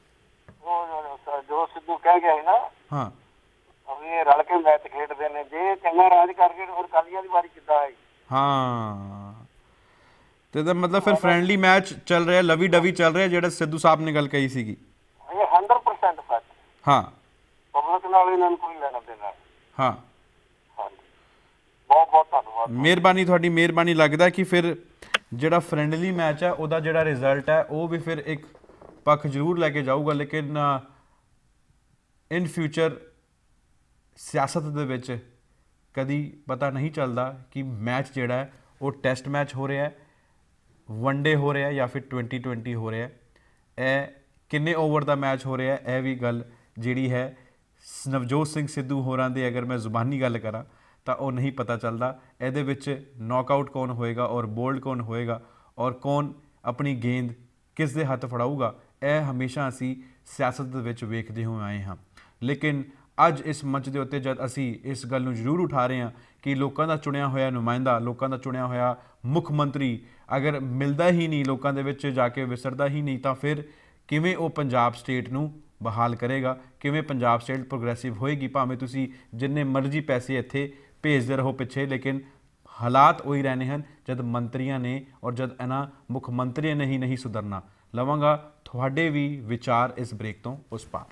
ਉਹ ਜੋ ਸਿੱਧੂ ਕਹਿ ਗਿਆ ਸੀ ਨਾ। ਹਾਂ ਇਹ ਰਲ ਕੇ ਮੈਚ ਖੇਡਦੇ ਨੇ, ਜੇ ਚੰਗਾ ਰਾਜ ਕਰਕੇ ਫਿਰ ਕਾਲੀਆਂ ਦੀ ਵਾਰੀ ਕਿੱਦਾਂ ਆਈ। ਹਾਂ ਤੇ ਇਹਦਾ ਮਤਲਬ ਫਿਰ ਫਰੈਂਡਲੀ ਮੈਚ ਚੱਲ ਰਿਹਾ, ਲਵੀ ਡਵੀ ਚੱਲ ਰਿਹਾ ਜਿਹੜਾ ਸਿੱਧੂ ਸਾਹਿਬ ਨੇ ਗੱਲ ਕਹੀ ਸੀਗੀ। ਇਹ ਹੰਡਰਡ ਪਰਸੈਂਟ ਸੱਚ। ਹਾਂ ਪਬਲਿਕ ਨਾਲ ਇਹਨਾਂ ਨੂੰ ਕੋਈ ਲੈਣਾ ਦੇਣਾ। ਹਾਂ ਹਾਂਜੀ ਬਹੁਤ ਬਹੁਤ ਧੰਨਵਾਦ। ਮਿਹਰਬਾਨੀ ਤੁਹਾਡੀ, ਮਿਹਰਬਾਨੀ। ਲੱਗਦਾ ਕਿ ਫਿਰ ਜਿਹੜਾ ਫਰੈਂਡਲੀ ਮੈਚ ਹੈ ਉਹਦਾ ਜਿਹੜਾ ਰਿਜ਼ਲਟ ਹੈ ਉਹ ਵੀ ਫਿਰ ਇੱਕ ਪੱਖ ਜ਼ਰੂਰ ਲੈ ਕੇ ਜਾਊਗਾ, ਲੇਕਿਨ ਇਨ ਫਿਊਚਰ ਸਿਆਸਤ ਦੇ ਵਿੱਚ ਕਦੀ ਪਤਾ ਨਹੀਂ ਚੱਲਦਾ ਕਿ ਮੈਚ ਜਿਹੜਾ ਹੈ ਉਹ ਟੈਸਟ ਮੈਚ ਹੋ ਰਿਹਾ, ਵਨ ਡੇ ਹੋ ਰਿਹਾ ਜਾਂ ਫਿਰ ਟਵੈਂਟੀ ਟਵੈਂਟੀ ਹੋ ਰਿਹਾ, ਇਹ ਕਿੰਨੇ ਓਵਰ ਦਾ ਮੈਚ ਹੋ ਰਿਹਾ, ਇਹ ਵੀ ਗੱਲ ਜਿਹੜੀ ਹੈ ਨਵਜੋਤ ਸਿੰਘ ਸਿੱਧੂ ਹੋਰਾਂ ਦੇ ਅਗਰ ਮੈਂ ਜ਼ੁਬਾਨੀ ਗੱਲ ਕਰਾਂ ਤਾਂ ਉਹ ਨਹੀਂ ਪਤਾ ਚੱਲਦਾ। ਇਹਦੇ ਵਿੱਚ ਨੌਕਆਊਟ ਕੌਣ ਹੋਏਗਾ ਔਰ ਬੋਲਡ ਕੌਣ ਹੋਏਗਾ ਔਰ ਕੌਣ ਆਪਣੀ ਗੇਂਦ ਕਿਸ ਦੇ ਹੱਥ ਫੜਾਊਗਾ, ਇਹ ਹਮੇਸ਼ਾ ਅਸੀਂ ਸਿਆਸਤ ਦੇ ਵਿੱਚ ਵੇਖਦੇ ਹੋਏ ਆਏ ਹਾਂ। ਲੇਕਿਨ ਅੱਜ ਇਸ ਮੰਚ ਦੇ ਉੱਤੇ ਜਦ ਅਸੀਂ ਇਸ ਗੱਲ ਨੂੰ ਜ਼ਰੂਰ ਉਠਾ ਰਹੇ ਹਾਂ ਕਿ ਲੋਕਾਂ ਦਾ ਚੁਣਿਆ ਹੋਇਆ ਨੁਮਾਇੰਦਾ, ਲੋਕਾਂ ਦਾ ਚੁਣਿਆ ਹੋਇਆ ਮੁੱਖ ਮੰਤਰੀ ਅਗਰ ਮਿਲਦਾ ਹੀ ਨਹੀਂ, ਲੋਕਾਂ ਦੇ ਵਿੱਚ ਜਾ ਕੇ ਵਿਸਰਦਾ ਹੀ ਨਹੀਂ, ਤਾਂ ਫਿਰ ਕਿਵੇਂ ਉਹ ਪੰਜਾਬ ਸਟੇਟ ਨੂੰ ਬਹਾਲ ਕਰੇਗਾ, ਕਿਵੇਂ ਪੰਜਾਬ ਸਟੇਟ ਪ੍ਰੋਗਰੈਸਿਵ ਹੋਏਗੀ। ਭਾਵੇਂ ਤੁਸੀਂ ਜਿੰਨੇ ਮਰਜ਼ੀ ਪੈਸੇ ਇੱਥੇ ਭੇਜਦੇ ਰਹੋ ਪਿੱਛੇ, ਲੇਕਿਨ ਹਾਲਾਤ ਉਹੀ ਰਹਿਣੇ ਹਨ ਜਦ ਮੰਤਰੀਆਂ ਨੇ ਔਰ ਜਦ ਇਹਨਾਂ ਮੁੱਖ ਮੰਤਰੀਆਂ ਨੇ ਹੀ ਨਹੀਂ ਸੁਧਰਨਾ। ਲਵਾਂਗਾ ਤੁਹਾਡੇ ਵੀ ਵਿਚਾਰ ਇਸ ਬ੍ਰੇਕ ਤੋਂ ਉਸ ਪਾਰ।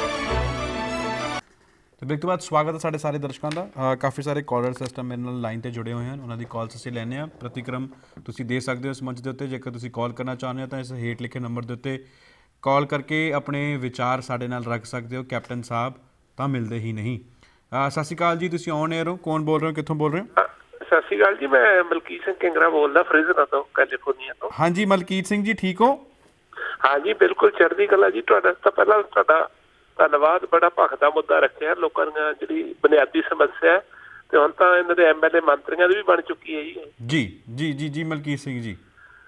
ਤੇ ਬ੍ਰੇਕ ਤੋਂ ਬਾਅਦ ਸਵਾਗਤ ਹੈ ਸਾਡੇ ਸਾਰੇ ਦਰਸ਼ਕਾਂ ਦਾ। ਕਾਫੀ ਸਾਰੇ ਕਾਲਰ ਸਿਸਟਮ ਮੇਰੇ ਨਾਲ ਲਾਈਨ ਤੇ ਜੁੜੇ ਹੋਏ ਹਨ, ਉਹਨਾਂ ਦੀ ਕਾਲਸ ਅਸੀਂ ਲੈਂਦੇ ਹਾਂ। ਪ੍ਰਤੀਕਰਮ ਤੁਸੀਂ ਦੇ ਸਕਦੇ ਹੋ ਇਸ ਮੰਚ ਦੇ ਉੱਤੇ। ਜੇਕਰ ਤੁਸੀਂ ਕਾਲ ਕਰਨਾ ਚਾਹੁੰਦੇ ਹੋ ਤਾਂ ਇਸ ਹੇਠ ਲਿਖੇ ਨੰਬਰ ਦੇ ਉੱਤੇ ਕਾਲ ਕਰਕੇ ਆਪਣੇ ਵਿਚਾਰ ਸਾਡੇ ਨਾਲ ਰੱਖ ਸਕਦੇ ਹੋ। ਕੈਪਟਨ ਸਾਹਿਬ ਤਾਂ ਮਿਲਦੇ ਹੀ ਨਹੀਂ। ਸਤਿ ਸ਼੍ਰੀ ਅਕਾਲ ਜੀ, ਤੁਸੀਂ ਔਨ 에ਅਰ ਹੋ, ਕੌਣ ਬੋਲ ਰਹੇ ਹੋ, ਕਿੱਥੋਂ ਬੋਲ ਰਹੇ ਹੋ? ਸਤਿ ਸ਼੍ਰੀ ਅਕਾਲ ਜੀ, ਮੈਂ ਮਲਕੀਤ ਸਿੰਘ ਕਿੰਗਰਾ ਬੋਲਦਾ ਫਰੀਜ਼ਨ ਤੋਂ, ਕੈਲੀਫੋਰਨੀਆ ਤੋਂ। ਹਾਂਜੀ ਮਲਕੀਤ ਸਿੰਘ ਜੀ, ਠੀਕ ਹੋ? ਹਾਂਜੀ ਬਿਲਕੁਲ ਚੜ੍ਹਦੀ ਕਲਾ ਜੀ। ਤੁਹਾਡਾ ਤਾਂ ਪਹਿਲਾਂ ਤੁਹਾਡਾ ਧੰਨਵਾਦ, ਬੜਾ ਭਖਦਾ ਮੁੱਦਾ ਰੱਖਿਆ ਲੋਕਾਂ ਦੀਆਂ ਜਿਹੜੀ ਬੁਨਿਆਦੀ ਸਮੱਸਿਆ, ਤੇ ਹੁਣ ਤਾਂ ਇਹਨਾਂ ਦੇ ਐਮ ਐਲ ਏ ਮੰਤਰੀਆਂ ਦੀ ਵੀ ਬਣ ਚੁੱਕੀ ਹੈ ਜੀ। ਜੀ ਜੀ ਜੀ ਜੀ ਮਲਕੀਤ ਸਿੰਘ ਜੀ।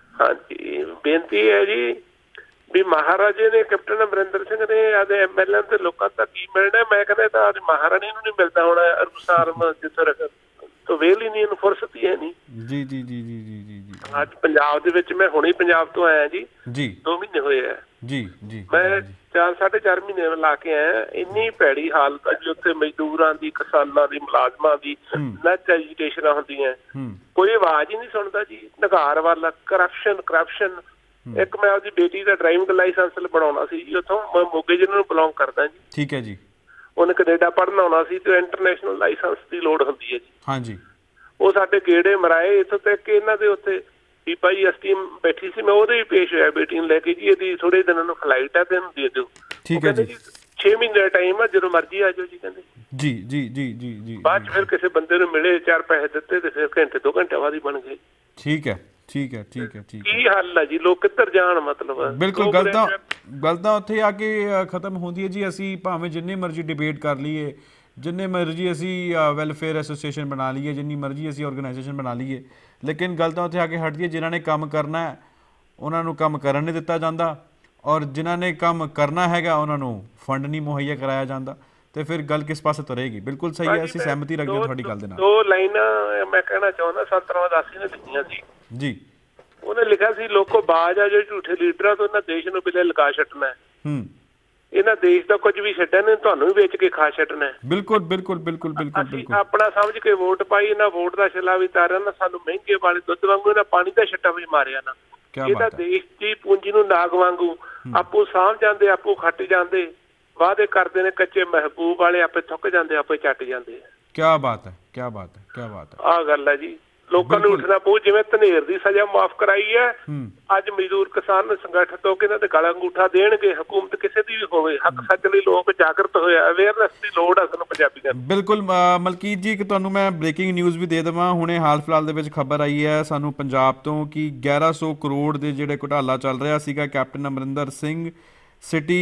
ਹਾਂਜੀ ਬੇਨਤੀ ਹੈ ਜੀ ਵੀ ਮਹਾਰਾਜੇ ਨੇ, ਕੈਪਟਨ ਅਮਰਿੰਦਰ ਸਿੰਘ ਨੇ ਆਦੇ ਐਮ ਐਲ ਏ ਤੇ ਲੋਕਾਂ ਤੱਕ ਕੀ ਮਿਲਣਾ? ਮੈਂ ਕਹਿੰਦਾ ਤਾਂ ਅੱਜ ਮਹਾਰਾਣੀ ਨੂੰ ਨਹੀਂ ਮਿਲਦਾ ਹੋਣਾ ਅਰਬਸਾਰਮ ਜਿੱਥੋਂ ਰੱਖ ਤੋਂ ਵੇਲ ਹੀ ਨਹੀਂ, ਇਹਨੂੰ ਫੁਰਸਤ ਹੀ ਹੈ ਨਹੀਂ। ਜੀ ਜੀ ਜੀ ਜੀ ਜੀ ਜੀ ਜੀ ਅੱਜ ਪੰਜਾਬ ਦੇ ਵਿੱਚ, ਮੈਂ ਹੁਣੇ ਪੰਜਾਬ ਤੋਂ ਆਇਆ ਜੀ, ਜੀ ਦੋ ਮਹੀਨੇ ਹੋਏ ਆ ਜੀ ਜੀ ਮੈਂ ਚਾਰ ਸਾਢੇ ਚਾਰ ਮਹੀਨੇ ਲਾ ਕੇ ਆਇਆ। ਇੰਨੀ ਭੈੜੀ ਹਾਲਤ ਹੈ ਜੀ ਉੱਥੇ ਮਜ਼ਦੂਰਾਂ ਦੀ, ਕਿਸਾਨਾਂ ਦੀ, ਮੁਲਾਜ਼ਮਾਂ ਦੀ, ਨੈਚ ਐਜੀਟੇਸ਼ਨਾਂ ਹੁੰਦੀਆਂ, ਕੋਈ ਆਵਾਜ਼ ਹੀ ਨਹੀਂ ਸੁਣਦਾ ਜੀ। ਨਗਾਰ ਵਾਲਾ ਕਰਪਸ਼ਨ ਕਰਪਸ਼ਨ ਇੱਕ ਮੈਂ ਆਪਦੀ ਬੇਟੀ ਦਾ ਡਰਾਈਵਿੰਗ ਲਾਇਸੈਂਸ ਬਣਾਉਣਾ ਸੀ ਜੀ, ਉੱਥੋਂ ਮੈਂ ਮੋਗੇ ਜ਼ਿਲ੍ਹੇ ਨੂੰ ਬਿਲੋਂਗ ਕਰਦਾ ਜੀ। ਠੀਕ ਹੈ ਜੀ। ਉਹਨੇ ਕੈਨੇਡਾ ਪੜ੍ਹਨ ਆਉਣਾ ਸੀ ਤੇ ਇੰਟਰਨੈਸ਼ਨਲ ਲਾਇਸੈਂਸ ਦੀ ਲੋੜ ਹੁੰਦੀ ਹੈ ਜੀ। ਹਾਂਜੀ ਉਹ ਸਾਡੇ ਗੇੜੇ ਮਰਾਏ ਇੱਥੋਂ ਤੱਕ ਕਿ ਇਹਨਾਂ ਦੇ ਉੱਥੇ ਬੀਬਾ ਜੀ ਅਸਟੀਮ ਬੈਠੀ ਸੀ, ਮੈਂ ਉਹਦੇ ਵੀ ਪੇਸ਼ ਹੋਇਆ ਬੇਟੀ ਨੂੰ ਲੈ ਕੇ ਜੀ। ਇਹਦੀ ਥੋੜੇ ਦਿਨਾਂ ਨੂੰ ਫਲਾਈਟ ਹੈ ਤੇ ਇਹਨੂੰ ਦੇ ਦਿਓ। ਠੀਕ ਹੈ ਜੀ। ਛੇ ਮਹੀਨੇ ਦਾ ਟਾਈਮ ਆ, ਜਦੋਂ ਮਰਜ਼ੀ ਆ ਜਾਓ ਜੀ ਕਹਿੰਦੇ। ਜੀ ਜੀ ਜੀ ਜੀ ਜੀ ਬਾਅਦ ਚ ਫਿਰ ਕਿਸੇ ਬੰਦੇ ਨੂੰ ਮਿਲੇ, ਚਾਰ ਪੈਸੇ ਦਿੱਤੇ ਤੇ ਫਿਰ ਘੰਟੇ ਦੋ ਘੰਟੇ ਬਾਅਦ ਹੀ ਬਣ ਗਏ। ਠੀਕ ਹੈ ਠੀਕ ਹੈ ਠੀਕ ਹੈ ਠੀਕ ਹੈ। ਕੀ ਹੱਲ ਹੈ ਜੀ? ਲੋਕ ਕਿੱਧਰ ਜਾਣ? ਮਤਲਬ ਬਿਲਕੁਲ ਗੱਲ ਤਾਂ ਗੱਲ ਤਾਂ ਉੱਥੇ ਆ ਕੇ ਖਤਮ ਹੁੰਦੀ ਹੈ ਜੀ। ਅਸੀਂ ਭਾਵੇਂ ਜਿੰਨੇ ਮਰਜ਼ੀ ਡਿਬੇਟ ਕਰ ਲਈਏ, ਜਿੰਨੇ ਮਰਜ਼ੀ ਅਸੀਂ ਵੈਲਫੇਅਰ ਐਸੋਸੀਏਸ਼ਨ ਬਣਾ ਲਈਏ, ਜਿੰਨੀ ਮਰਜ਼ੀ ਅਸੀਂ ਆਰਗੇਨਾਈਜੇਸ਼ਨ ਬਣਾ ਲਈਏ, ਲੇਕਿਨ ਗੱਲ ਤਾਂ ਉੱਥੇ ਆ ਕੇ ਹਟਦੀ ਹੈ। ਜਿਨ੍ਹਾਂ ਨੇ ਕੰਮ ਕਰਨਾ ਹੈ ਉਹਨਾਂ ਨੂੰ ਕੰਮ ਕਰਨ ਨਹੀਂ ਦਿੱਤਾ ਜਾਂਦਾ, ਔਰ ਜਿਨ੍ਹਾਂ ਨੇ ਕੰਮ ਕਰਨਾ ਹੈਗਾ ਉਹਨਾਂ ਨੂੰ ਫੰਡ ਨਹੀਂ ਮੁਹੱਈਆ ਕਰਾਇਆ ਜਾਂਦਾ, ਤੇ ਫਿਰ ਗੱਲ ਕਿਸ ਪਾਸੇ ਤੁਰੇਗੀ? ਬਿਲਕੁਲ ਸਹੀ ਹੈ, ਅਸੀਂ ਸਹਿਮਤੀ ਰੱਖਦੇ ਹਾਂ ਤੁਹਾਡੀ ਗੱਲ ਦੇ ਨਾਲ। ਦੋ ਲਾਈਨਾਂ ਮੈਂ ਕਹਿਣਾ ਚਾਹੁੰਦਾ, ਸੰਤ ਰਾਮਦਾਸੀ ਨੇ ਲਿਖੀਆਂ ਸੀ ਜੀ। ਉਹਨੇ ਲਿਖਿਆ ਸੀ, ਲੋਕੋ ਬਾਜ ਆ ਜੋ ਝੂਠੇ ਲੀਡਰਾਂ ਤੋਂ ਇਹਨਾਂ ਦੇਸ਼ ਨੂੰ ਬਿਲੇ ਲਗਾ ਛੱਡਣਾ। ਹੂੰ ਇਹਨਾਂ ਦੇਸ਼ ਦਾ ਕੁਝ ਵੀ ਛੱਡਿਆ ਨੇ, ਤੁਹਾਨੂੰ ਵੀ ਵੇਚ ਕੇ ਖਾ ਛੱਡਣਾ। ਬਿਲਕੁਲ ਬਿਲਕੁਲ ਬਿਲਕੁਲ ਬਿਲਕੁਲ ਬਿਲਕੁਲ ਆਪਣਾ ਸਮਝ ਕੇ ਵੋਟ ਪਾਈ, ਇਹਨਾਂ ਵੋਟ ਦਾ ਛਿੱਲਾ ਵੀ ਤਾਰਿਆ ਨਾ, ਸਾਨੂੰ ਮਹਿੰਗੇ ਵਾਲੇ ਦੁੱਧ ਵਾਂਗੂ ਇਹਨਾਂ ਪਾਣੀ ਦਾ ਛੱਟਾ ਵੀ ਮਾਰਿਆ ਨਾ। ਇਹਦਾ ਦੇਸ਼ ਦੀ ਪੂੰਜੀ ਨੂੰ ਨਾਗ ਵਾਂਗੂ ਆਪੋ ਸਾਂਭ ਜਾਂਦੇ, ਆਪੋ ਖੱਟ ਜਾਂਦੇ, ਵਾਅਦੇ ਕਰਦੇ ਨੇ ਕੱਚੇ ਮਹਿਬੂਬ ਵਾਲੇ, ਆਪੇ ਥੁੱਕ ਜਾਂਦੇ, ਆਪੇ ਚੱਟ ਜਾਂਦੇ। ਕਿਆ ਬਾਤ ਹੈ, ਕਿਆ ਬਾਤ ਹੈ, ਕਿਆ ਬਾਤ ਹੈ। ਆਹ ਗੱਲ ਹੈ ਜੀ, ਲੋਕਾਂ ਨੂੰ ਉੱਠਣਾ ਪਊ। ਜਿਵੇਂ ਧਨੇਰ ਦੀ ਸਜ਼ਾ ਮਾਫ ਕਰਾਈ ਹੈ, ਅੱਜ ਮਜ਼ਦੂਰ ਕਿਸਾਨ ਸੰਗਠਿਤ ਹੋ ਕੇ ਇਹਨਾਂ ਦੇ ਗਲਾ ਅੰਗੂਠਾ ਦੇਣਗੇ। ਹਕੂਮਤ ਕਿਸੇ ਦੀ ਵੀ ਹੋਵੇ, ਹੱਕ ਸੱਚ ਲਈ ਲੋਕ ਜਾਗਰਤ ਹੋਇਆ, ਅਵੇਅਰਨੈਸ ਦੀ ਲੋੜ ਹੈ ਸਾਨੂੰ ਪੰਜਾਬੀਆਂ ਨੂੰ। ਬਿਲਕੁਲ ਮਲਕੀਤ ਜੀ, ਕਿ ਤੁਹਾਨੂੰ ਮੈਂ ਬ੍ਰੇਕਿੰਗ ਨਿਊਜ਼ ਵੀ ਦੇ ਦੇਵਾਂ। ਹੁਣੇ ਹਾਲ ਫਿਲਹਾਲ ਦੇ ਵਿੱਚ ਖਬਰ ਆਈ ਹੈ ਸਾਨੂੰ ਪੰਜਾਬ ਤੋਂ ਕਿ ਗਿਆਰਾਂ ਸੌ ਕਰੋੜ ਦੇ ਜਿਹੜੇ ਘੁਟਾਲਾ ਚੱਲ ਰਿਹਾ ਸੀਗਾ captain Amarinder Singh city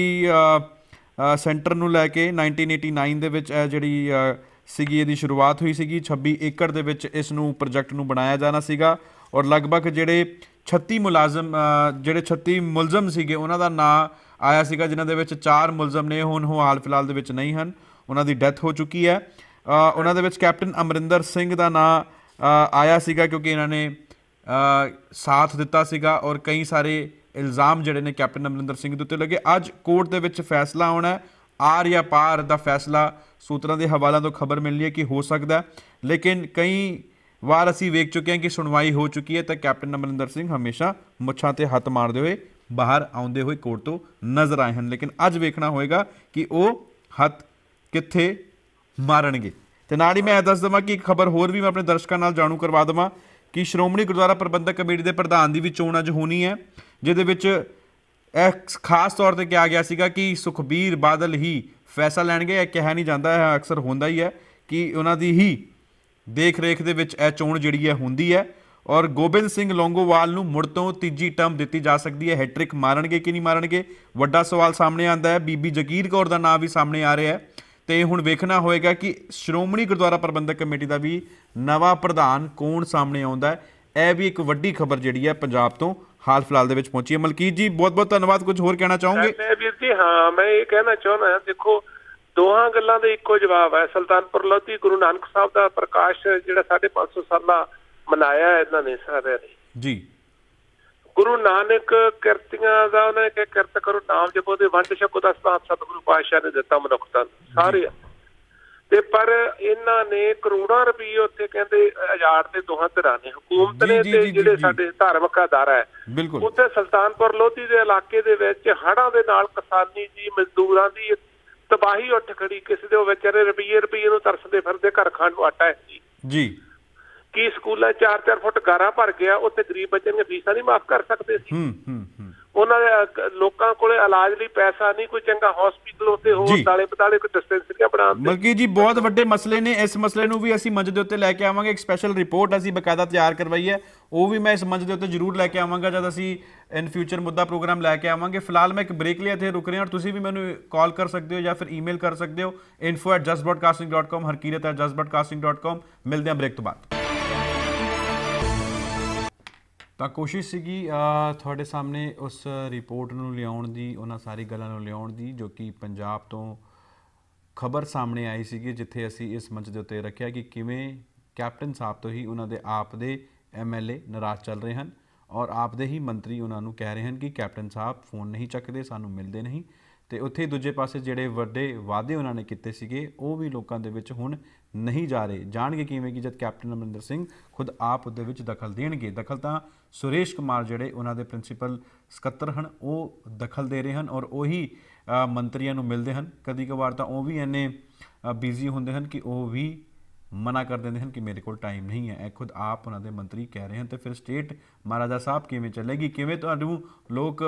centre ਨੂੰ ਲੈ ਕੇ ਨਾਈਨਟੀਨ ਏਟੀ ਨਾਈਨ ਦੇ ਵਿੱਚ ਇਹ ਜਿਹੜੀ ਸੀਗੀ ਇਹਦੀ ਸ਼ੁਰੂਆਤ ਹੋਈ ਸੀਗੀ। ਛੱਬੀ ਏਕੜ ਦੇ ਵਿੱਚ ਇਸ ਨੂੰ ਪ੍ਰੋਜੈਕਟ ਨੂੰ ਬਣਾਇਆ ਜਾਣਾ ਸੀਗਾ, ਔਰ ਲਗਭਗ ਜਿਹੜੇ ਛੱਤੀ ਮੁਲਾਜ਼ਮ ਜਿਹੜੇ ਛੱਤੀ ਮੁਲਜ਼ਮ ਸੀਗੇ ਉਹਨਾਂ ਦਾ ਨਾਂ ਆਇਆ ਸੀਗਾ, ਜਿਨ੍ਹਾਂ ਦੇ ਵਿੱਚ ਚਾਰ ਮੁਲਜ਼ਮ ਨੇ ਹੁਣ ਉਹ ਹਾਲ ਫਿਲਹਾਲ ਦੇ ਵਿੱਚ ਨਹੀਂ ਹਨ, ਉਹਨਾਂ ਦੀ ਡੈਥ ਹੋ ਚੁੱਕੀ ਹੈ। ਉਹਨਾਂ ਦੇ ਵਿੱਚ ਕੈਪਟਨ ਅਮਰਿੰਦਰ ਸਿੰਘ ਦਾ ਨਾਂ ਆਇਆ ਸੀਗਾ ਕਿਉਂਕਿ ਇਹਨਾਂ ਨੇ ਸਾਥ ਦਿੱਤਾ ਸੀਗਾ, ਔਰ ਕਈ ਸਾਰੇ ਇਲਜ਼ਾਮ ਜਿਹੜੇ ਨੇ ਕੈਪਟਨ ਅਮਰਿੰਦਰ ਸਿੰਘ ਦੇ ਉੱਤੇ ਲੱਗੇ। ਅੱਜ ਕੋਰਟ ਦੇ ਵਿੱਚ ਫੈਸਲਾ ਆਉਣਾ, ਆਰ ਜਾਂ ਪਾਰ ਦਾ ਫੈਸਲਾ ਸੂਤਰਾਂ ਦੇ ਹਵਾਲਿਆਂ ਤੋਂ ਖਬਰ ਮਿਲ ਰਹੀ ਹੈ ਕਿ ਹੋ ਸਕਦਾ, ਲੇਕਿਨ ਕਈ ਵਾਰ ਅਸੀਂ ਵੇਖ ਚੁੱਕੇ ਹਾਂ ਕਿ ਸੁਣਵਾਈ ਹੋ ਚੁੱਕੀ ਹੈ ਤਾਂ ਕੈਪਟਨ ਅਮਰਿੰਦਰ ਸਿੰਘ ਹਮੇਸ਼ਾ ਮੁੱਛਾਂ 'ਤੇ ਹੱਥ ਮਾਰਦੇ ਹੋਏ ਬਾਹਰ ਆਉਂਦੇ ਹੋਏ ਕੋਰਟ ਤੋਂ ਨਜ਼ਰ ਆਏ ਹਨ। ਲੇਕਿਨ ਅੱਜ ਵੇਖਣਾ ਹੋਏਗਾ ਕਿ ਉਹ ਹੱਥ ਕਿੱਥੇ ਮਾਰਨਗੇ। ਤੇ ਨਾਲ ਹੀ ਮੈਂ ਦੱਸ ਦੇਵਾਂ ਕਿ ਇੱਕ ਖਬਰ ਹੋਰ ਵੀ ਮੈਂ ਆਪਣੇ ਦਰਸ਼ਕਾਂ ਨਾਲ ਜਾਣੂ ਕਰਵਾ ਦੇਵਾਂ ਕਿ ਸ਼੍ਰੋਮਣੀ ਗੁਰਦੁਆਰਾ ਪ੍ਰਬੰਧਕ ਕਮੇਟੀ ਦੇ ਪ੍ਰਧਾਨ ਦੀ ਵੀ ਚੋਣ ਅੱਜ ਹੋਣੀ ਹੈ, ਜਿਹਦੇ ਵਿੱਚ ਇਹ ਖਾਸ ਤੌਰ ਤੇ ਕਿਹਾ ਗਿਆ ਸੀਗਾ ਕਿ ਸੁਖਬੀਰ ਬਾਦਲ ਹੀ ਫੈਸਲਾ ਲੈਣਗੇ। ਇਹ ਕਿਹਾ ਨਹੀਂ ਜਾਂਦਾ, ਹੈ ਅਕਸਰ ਹੁੰਦਾ ਹੀ ਹੈ ਕਿ ਉਹਨਾਂ ਦੀ ਹੀ ਦੇਖ ਰੇਖ ਦੇ ਵਿੱਚ ਇਹ ਚੋਣ ਜਿਹੜੀ ਹੈ ਹੁੰਦੀ ਹੈ। ਔਰ ਗੋਬਿੰਦ ਸਿੰਘ ਲੌਂਗੋਵਾਲ ਨੂੰ ਮੁੜ ਤੋਂ ਤੀਜੀ ਟਰਮ ਦਿੱਤੀ ਜਾ ਸਕਦੀ ਹੈ। ਹੈਟ੍ਰਿਕ ਮਾਰਨਗੇ ਕਿ ਨਹੀਂ ਮਾਰਨਗੇ, ਵੱਡਾ ਸਵਾਲ ਸਾਹਮਣੇ ਆਉਂਦਾ ਹੈ। ਬੀਬੀ ਜਗੀਰ ਕੌਰ ਦਾ ਨਾਮ ਵੀ ਸਾਹਮਣੇ ਆ ਰਿਹਾ ਹੈ ਤੇ ਹੁਣ ਵੇਖਣਾ ਹੋਏਗਾ ਕਿ ਸ਼੍ਰੋਮਣੀ ਗੁਰਦੁਆਰਾ ਪ੍ਰਬੰਧਕ ਕਮੇਟੀ ਦਾ ਵੀ ਨਵਾਂ ਪ੍ਰਧਾਨ ਕੌਣ ਸਾਹਮਣੇ ਆਉਂਦਾ ਹੈ। ਇਹ ਵੀ ਇੱਕ ਵੱਡੀ ਖਬਰ ਜਿਹੜੀ ਹੈ ਪੰਜਾਬ ਤੋਂ ਹਾਲ ਫਿਲਹਾਲ ਦੇ ਵਿੱਚ ਪਹੁੰਚੀ ਹੈ। ਮਲਕੀਤ ਜੀ ਬਹੁਤ ਬਹੁਤ ਧੰਨਵਾਦ। ਕੁਝ ਹੋਰ ਕਹਿਣਾ ਚਾਹੋਗੇ? ਵੀਰ ਜੀ ਹਾਂ, ਮੈਂ ਇਹ ਕਹਿਣਾ ਚਾਹੁੰਦਾ ਹਾਂ, ਦੇਖੋ ਦੋਹਾਂ ਗੱਲਾਂ ਦਾ ਇੱਕੋ ਜਵਾਬ ਹੈ। ਸੁਲਤਾਨਪੁਰ ਲੋਧੀ ਗੁਰੂ ਨਾਨਕ ਸਾਹਿਬ ਦਾ ਪ੍ਰਕਾਸ਼ ਜਿਹੜਾ ਸਾਢੇ ਪੰਜ ਸੌ ਸਾਲਾ ਮਨਾਇਆ ਇਹਨਾਂ ਨੇ ਸਾਰਿਆਂ ਨੇ ਜੀ। ਗੁਰੂ ਨਾਨਕ ਕਿਰਤੀਆਂ ਦਾ ਉਹਨੇ ਕਿ ਕਿਰਤ ਕਰੋ ਨਾਮ ਜਪੋ ਤੇ ਵੰਡ ਛਕੋ ਦਾ ਸਿਧਾਂਤ ਸਤਿਗੁਰੂ ਪਾਤਸ਼ਾਹ ਨੇ ਦਿੱਤਾ ਮਨੁੱਖਤਾ ਨੂੰ ਸਾਰੇ ਤੇ, ਪਰ ਇਹਨਾਂ ਨੇ ਕਰੋੜਾਂ ਰੁਪਏ ਉੱਥੇ ਕਹਿੰਦੇ ਹਜ਼ਾਰ ਦੇ ਦੋਹਾਂ ਧਿਰਾਂ ਨੇ, ਹਕੂਮਤ ਨੇ ਤੇ ਜਿਹੜੇ ਸਾਡੇ ਧਾਰਮਿਕ ਅਦਾਰਾ ਹੈ ਉੱਥੇ ਸੁਲਤਾਨਪੁਰ ਲੋਧੀ ਦੇ ਇਲਾਕੇ ਦੇ ਵਿੱਚ ਹੜ੍ਹਾਂ ਦੇ ਨਾਲ ਕਿਸਾਨੀ ਦੀ ਮਜ਼ਦੂਰਾਂ ਦੀ ਤਬਾਹੀ ਉੱਠ ਖੜੀ। ਕਿਸੇ ਦੇ ਵਿਚਾਰੇ ਰੁਪਈਏ ਰੁਪਈਏ ਨੂੰ ਤਰਸਦੇ ਫਿਰਦੇ, ਘਰ ਖਾਣ ਨੂੰ ਆਟਾ ਹੈ ਜੀ। ਕੀ ਸਕੂਲਾਂ ਚਾਰ ਚਾਰ ਫੁੱਟ ਗਾਰਾ ਭਰ ਗਿਆ, ਉੱਥੇ ਗਰੀਬ ਬੱਚਿਆਂ ਦੀਆਂ ਫੀਸਾਂ ਨਹੀਂ ਮਾਫ਼ ਕਰ ਸਕਦੇ ਸੀ। ਉਹਨਾਂ ਦੇ ਲੋਕਾਂ ਕੋਲੇ ਇਲਾਜ ਲਈ ਪੈਸਾ ਨਹੀਂ, ਕੋਈ ਚੰਗਾ ਹਸਪੀਟਲ ਉੱਤੇ ਹੋਰ ਦਾਲੇ ਬਦਾਲੇ ਕੋਈ ਡਿਸਪੈਂਸਰੀਆਂ ਬਣਾ ਦਿੱਤੀਆਂ। ਬਲਕਿ ਜੀ ਬਹੁਤ ਵੱਡੇ ਮਸਲੇ ਨੇ। ਇਸ ਮਸਲੇ ਨੂੰ ਵੀ ਅਸੀਂ ਮੰਚ ਦੇ ਉੱਤੇ ਲੈ ਕੇ ਆਵਾਂਗੇ। ਇੱਕ ਸਪੈਸ਼ਲ ਰਿਪੋਰਟ ਅਸੀਂ ਬਕਾਇਦਾ ਤਿਆਰ ਕਰਵਾਈ ਹੈ, ਉਹ ਵੀ ਮੈਂ ਇਸ ਮੰਚ ਦੇ ਉੱਤੇ ਜ਼ਰੂਰ ਲੈ ਕੇ ਆਵਾਂਗਾ ਜਦ ਅਸੀਂ ਇਨ ਫਿਊਚਰ ਮੁੱਦਾ ਪ੍ਰੋਗਰਾਮ ਲੈ ਕੇ ਆਵਾਂਗੇ। ਫਿਲਹਾਲ ਮੈਂ ਇੱਕ ਬ੍ਰੇਕ ਲਈ ਇੱਥੇ ਰੁਕ ਰਿਹਾ, ਔਰ ਤੁਸੀਂ ਵੀ ਮੈਨੂੰ ਕਾਲ ਕਰ ਸਕਦੇ ਹੋ ਜਾਂ ਫਿਰ ਈਮੇਲ ਕਰ ਸਕਦੇ ਹੋ info at just broadcasting dot com, Harkirat at just broadcasting dot com. ਮਿਲਦੇ ਹਾਂ ਬ੍ਰੇਕ ਤੋਂ ਬਾਅਦ। ਤਾਂ ਕੋਸ਼ਿਸ਼ ਸੀਗੀ ਤੁਹਾਡੇ ਸਾਹਮਣੇ ਉਸ ਰਿਪੋਰਟ ਨੂੰ ਲਿਆਉਣ ਦੀ, ਉਹਨਾਂ ਸਾਰੀ ਗੱਲਾਂ ਨੂੰ ਲਿਆਉਣ ਦੀ ਜੋ ਕਿ ਪੰਜਾਬ ਤੋਂ ਖਬਰ ਸਾਹਮਣੇ ਆਈ ਸੀਗੀ, ਜਿੱਥੇ ਅਸੀਂ ਇਸ ਮੰਚ ਦੇ ਉੱਤੇ ਰੱਖਿਆ ਕਿ ਕਿਵੇਂ ਕੈਪਟਨ ਸਾਹਿਬ ਤੋਂ ਹੀ ਉਹਨਾਂ ਦੇ ਆਪ ਦੇ ਐਮ ਐਲ ਏ ਨਾਰਾਜ਼ ਚੱਲ ਰਹੇ ਹਨ ਔਰ ਆਪ ਦੇ ਹੀ ਮੰਤਰੀ ਉਹਨਾਂ ਨੂੰ ਕਹਿ ਰਹੇ ਹਨ ਕਿ ਕੈਪਟਨ ਸਾਹਿਬ ਫੋਨ ਨਹੀਂ ਚੱਕਦੇ, ਸਾਨੂੰ ਮਿਲਦੇ ਨਹੀਂ। ਤੇ ਉੱਥੇ ਦੂਜੇ ਪਾਸੇ ਜਿਹੜੇ ਵੱਡੇ ਵਾਅਦੇ ਉਹਨਾਂ ਨੇ ਕੀਤੇ ਸੀਗੇ ਉਹ ਵੀ ਲੋਕਾਂ ਦੇ ਵਿੱਚ ਹੁਣ ਨਹੀਂ ਜਾ ਰਹੇ। ਜਾਣਗੇ ਕਿਵੇਂ ਕਿ ਜਦ ਕੈਪਟਨ ਅਮਰਿੰਦਰ ਸਿੰਘ ਖੁਦ ਆਪ ਉਹਦੇ ਵਿੱਚ ਦਖਲ ਦੇਣਗੇ। ਦਖਲ ਤਾਂ ਸੁਰੇਸ਼ ਕੁਮਾਰ ਜਿਹੜੇ ਉਹਨਾਂ ਦੇ ਪ੍ਰਿੰਸੀਪਲ ਸਕੱਤਰ ਹਨ ਉਹ ਦਖਲ ਦੇ ਰਹੇ ਹਨ ਔਰ ਉਹੀ ਮੰਤਰੀਆਂ ਨੂੰ ਮਿਲਦੇ ਹਨ। ਕਦੀ ਕਵਾਰ ਤਾਂ ਉਹ ਵੀ ਇੰਨੇ ਬਿਜ਼ੀ ਹੁੰਦੇ ਹਨ ਕਿ ਉਹ ਵੀ ਮਨਾ ਕਰ ਦਿੰਦੇ ਹਨ ਕਿ ਮੇਰੇ ਕੋਲ ਟਾਈਮ ਨਹੀਂ ਹੈ। ਇਹ ਖੁਦ ਆਪ ਉਹਨਾਂ ਦੇ ਮੰਤਰੀ ਕਹਿ ਰਹੇ ਹਨ। ਤੇ ਫਿਰ ਸਟੇਟ ਮਹਾਰਾਜਾ ਸਾਹਿਬ ਕਿਵੇਂ ਚੱਲੇਗੀ, ਕਿਵੇਂ ਤੁਹਾਨੂੰ ਲੋਕ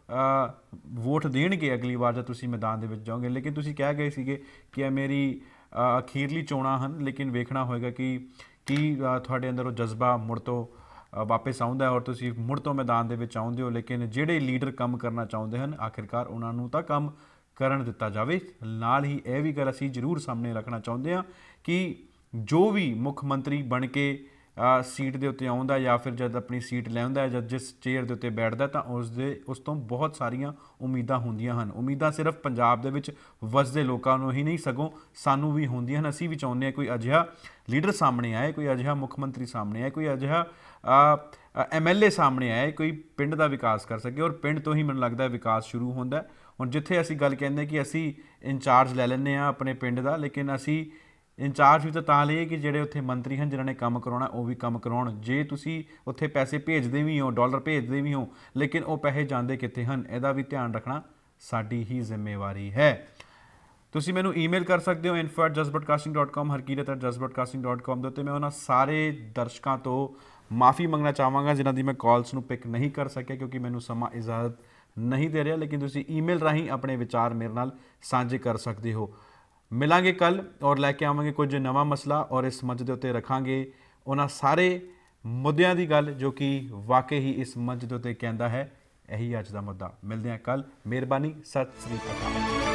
ਵੋਟ ਦੇਣਗੇ ਅਗਲੀ ਵਾਰ ਜਦ ਤੁਸੀਂ ਮੈਦਾਨ ਦੇ ਵਿੱਚ ਜਾਓਗੇ। ਲੇਕਿਨ ਤੁਸੀਂ ਕਹਿ ਗਏ ਸੀਗੇ ਕਿ ਇਹ ਮੇਰੀ ਅਖੀਰਲੀ ਚੋਣਾਂ ਹਨ, ਲੇਕਿਨ ਵੇਖਣਾ ਹੋਏਗਾ ਕਿ ਕੀ ਤੁਹਾਡੇ ਅੰਦਰ ਉਹ ਜਜ਼ਬਾ ਮੁੜ ਤੋਂ ਵਾਪਸ ਆਉਂਦਾ ਔਰ ਤੁਸੀਂ ਮੁੜ ਤੋਂ ਮੈਦਾਨ ਦੇ ਵਿੱਚ ਆਉਂਦੇ ਹੋ। ਲੇਕਿਨ ਜਿਹੜੇ ਲੀਡਰ ਕੰਮ ਕਰਨਾ ਚਾਹੁੰਦੇ ਹਨ ਆਖਿਰਕਾਰ ਉਹਨਾਂ ਨੂੰ ਤਾਂ ਕੰਮ ਕਰਨ ਦਿੱਤਾ ਜਾਵੇ। ਨਾਲ ਹੀ ਇਹ ਵੀ ਗੱਲ ਅਸੀਂ ਜ਼ਰੂਰ ਸਾਹਮਣੇ ਰੱਖਣਾ ਚਾਹੁੰਦੇ ਹਾਂ ਕਿ ਜੋ ਵੀ ਮੁੱਖ ਮੰਤਰੀ ਬਣ ਕੇ ਸੀਟ ਦੇ ਉੱਤੇ ਆਉਂਦਾ ਜਾਂ ਫਿਰ ਜਦ ਆਪਣੀ ਸੀਟ ਲੈਂਦਾ, ਜਦ ਜਿਸ ਚੇਅਰ ਦੇ ਉੱਤੇ ਬੈਠਦਾ ਤਾਂ ਉਸ ਦੇ ਉਸ ਤੋਂ ਬਹੁਤ ਸਾਰੀਆਂ ਉਮੀਦਾਂ ਹੁੰਦੀਆਂ ਹਨ। ਉਮੀਦਾਂ ਸਿਰਫ ਪੰਜਾਬ ਦੇ ਵਿੱਚ ਵਸਦੇ ਲੋਕਾਂ ਨੂੰ ਹੀ ਨਹੀਂ ਸਗੋਂ ਸਾਨੂੰ ਵੀ ਹੁੰਦੀਆਂ ਹਨ। ਅਸੀਂ ਵੀ ਚਾਹੁੰਦੇ ਹਾਂ ਕੋਈ ਅਜਿਹਾ ਲੀਡਰ ਸਾਹਮਣੇ ਆਏ, ਕੋਈ ਅਜਿਹਾ ਮੁੱਖ ਮੰਤਰੀ ਸਾਹਮਣੇ ਆਏ, ਕੋਈ ਅਜਿਹਾ ਐਮ ਐਲ ਏ ਸਾਹਮਣੇ ਆਏ, ਕੋਈ ਪਿੰਡ ਦਾ ਵਿਕਾਸ ਕਰ ਸਕੇ। ਔਰ ਪਿੰਡ ਤੋਂ ਹੀ ਮੈਨੂੰ ਲੱਗਦਾ ਵਿਕਾਸ ਸ਼ੁਰੂ ਹੁੰਦਾ। ਹੁਣ ਜਿੱਥੇ ਅਸੀਂ ਗੱਲ ਕਹਿੰਦੇ ਕਿ ਅਸੀਂ ਇੰਚਾਰਜ ਲੈ ਲੈਂਦੇ ਹਾਂ ਆਪਣੇ ਪਿੰਡ ਦਾ, ਲੇਕਿਨ ਅਸੀਂ ਇੰਚਾਰਜ ਵੀ ਤਾਂ ਤਾਂ ਲਈਏ ਕਿ ਜਿਹੜੇ ਉੱਥੇ ਮੰਤਰੀ ਹਨ ਜਿਨ੍ਹਾਂ ਨੇ ਕੰਮ ਕਰਾਉਣਾ ਉਹ ਵੀ ਕੰਮ ਕਰਾਉਣ। ਜੇ ਤੁਸੀਂ ਉੱਥੇ ਪੈਸੇ ਭੇਜਦੇ ਵੀ ਹੋ, ਡਾਲਰ ਭੇਜਦੇ ਵੀ ਹੋ, ਲੇਕਿਨ ਉਹ ਪੈਸੇ ਜਾਂਦੇ ਕਿੱਥੇ ਹਨ, ਇਹਦਾ ਵੀ ਧਿਆਨ ਰੱਖਣਾ ਸਾਡੀ ਹੀ ਜ਼ਿੰਮੇਵਾਰੀ ਹੈ। ਤੁਸੀਂ ਮੈਨੂੰ ਈਮੇਲ ਕਰ ਸਕਦੇ ਹੋ info at just broadcasting dot com, Harkirat at just broadcasting dot com ਦੇ ਉੱਤੇ। ਮੈਂ ਉਹਨਾਂ ਸਾਰੇ ਦਰਸ਼ਕਾਂ ਤੋਂ ਮਾफ़ੀ ਮੰਗਣਾ ਚਾਹਾਂਗਾ ਜਿਨ੍ਹਾਂ ਦੀ ਮੈਂ ਕਾਲਸ ਨੂੰ ਪਿਕ ਨਹੀਂ ਕਰ ਸਕਿਆ ਕਿਉਂਕਿ ਮੈਨੂੰ ਸਮਾਂ ਇਜਾਜ਼ਤ ਨਹੀਂ ਦੇ ਰਿਹਾ। ਲੇਕਿਨ ਤੁਸੀਂ ਈਮੇਲ ਰਾਹੀਂ ਆਪਣੇ ਵਿਚਾਰ ਮੇਰੇ ਨਾਲ ਸਾਂਝੇ ਕਰ ਸਕਦੇ ਹੋ। ਮਿਲਾਂਗੇ ਕੱਲ੍ਹ ਔਰ ਲੈ ਕੇ ਆਵਾਂਗੇ ਕੁਝ ਨਵਾਂ ਮਸਲਾ ਔਰ ਇਸ ਮੰਚ ਦੇ ਉੱਤੇ ਰੱਖਾਂਗੇ ਉਹਨਾਂ ਸਾਰੇ ਮੁੱਦਿਆਂ ਦੀ ਗੱਲ ਜੋ ਕਿ ਵਾਕਈ ਹੀ ਇਸ ਮੰਚ ਦੇ ਉੱਤੇ ਕਹਿੰਦਾ ਹੈ। ਇਹੀ ਅੱਜ ਦਾ ਮੁੱਦਾ। ਮਿਲਦੇ ਹਾਂ ਕੱਲ੍ਹ। ਮਿਹਰਬਾਨੀ। ਸਤਿ ਸ੍ਰੀ ਅਕਾਲ।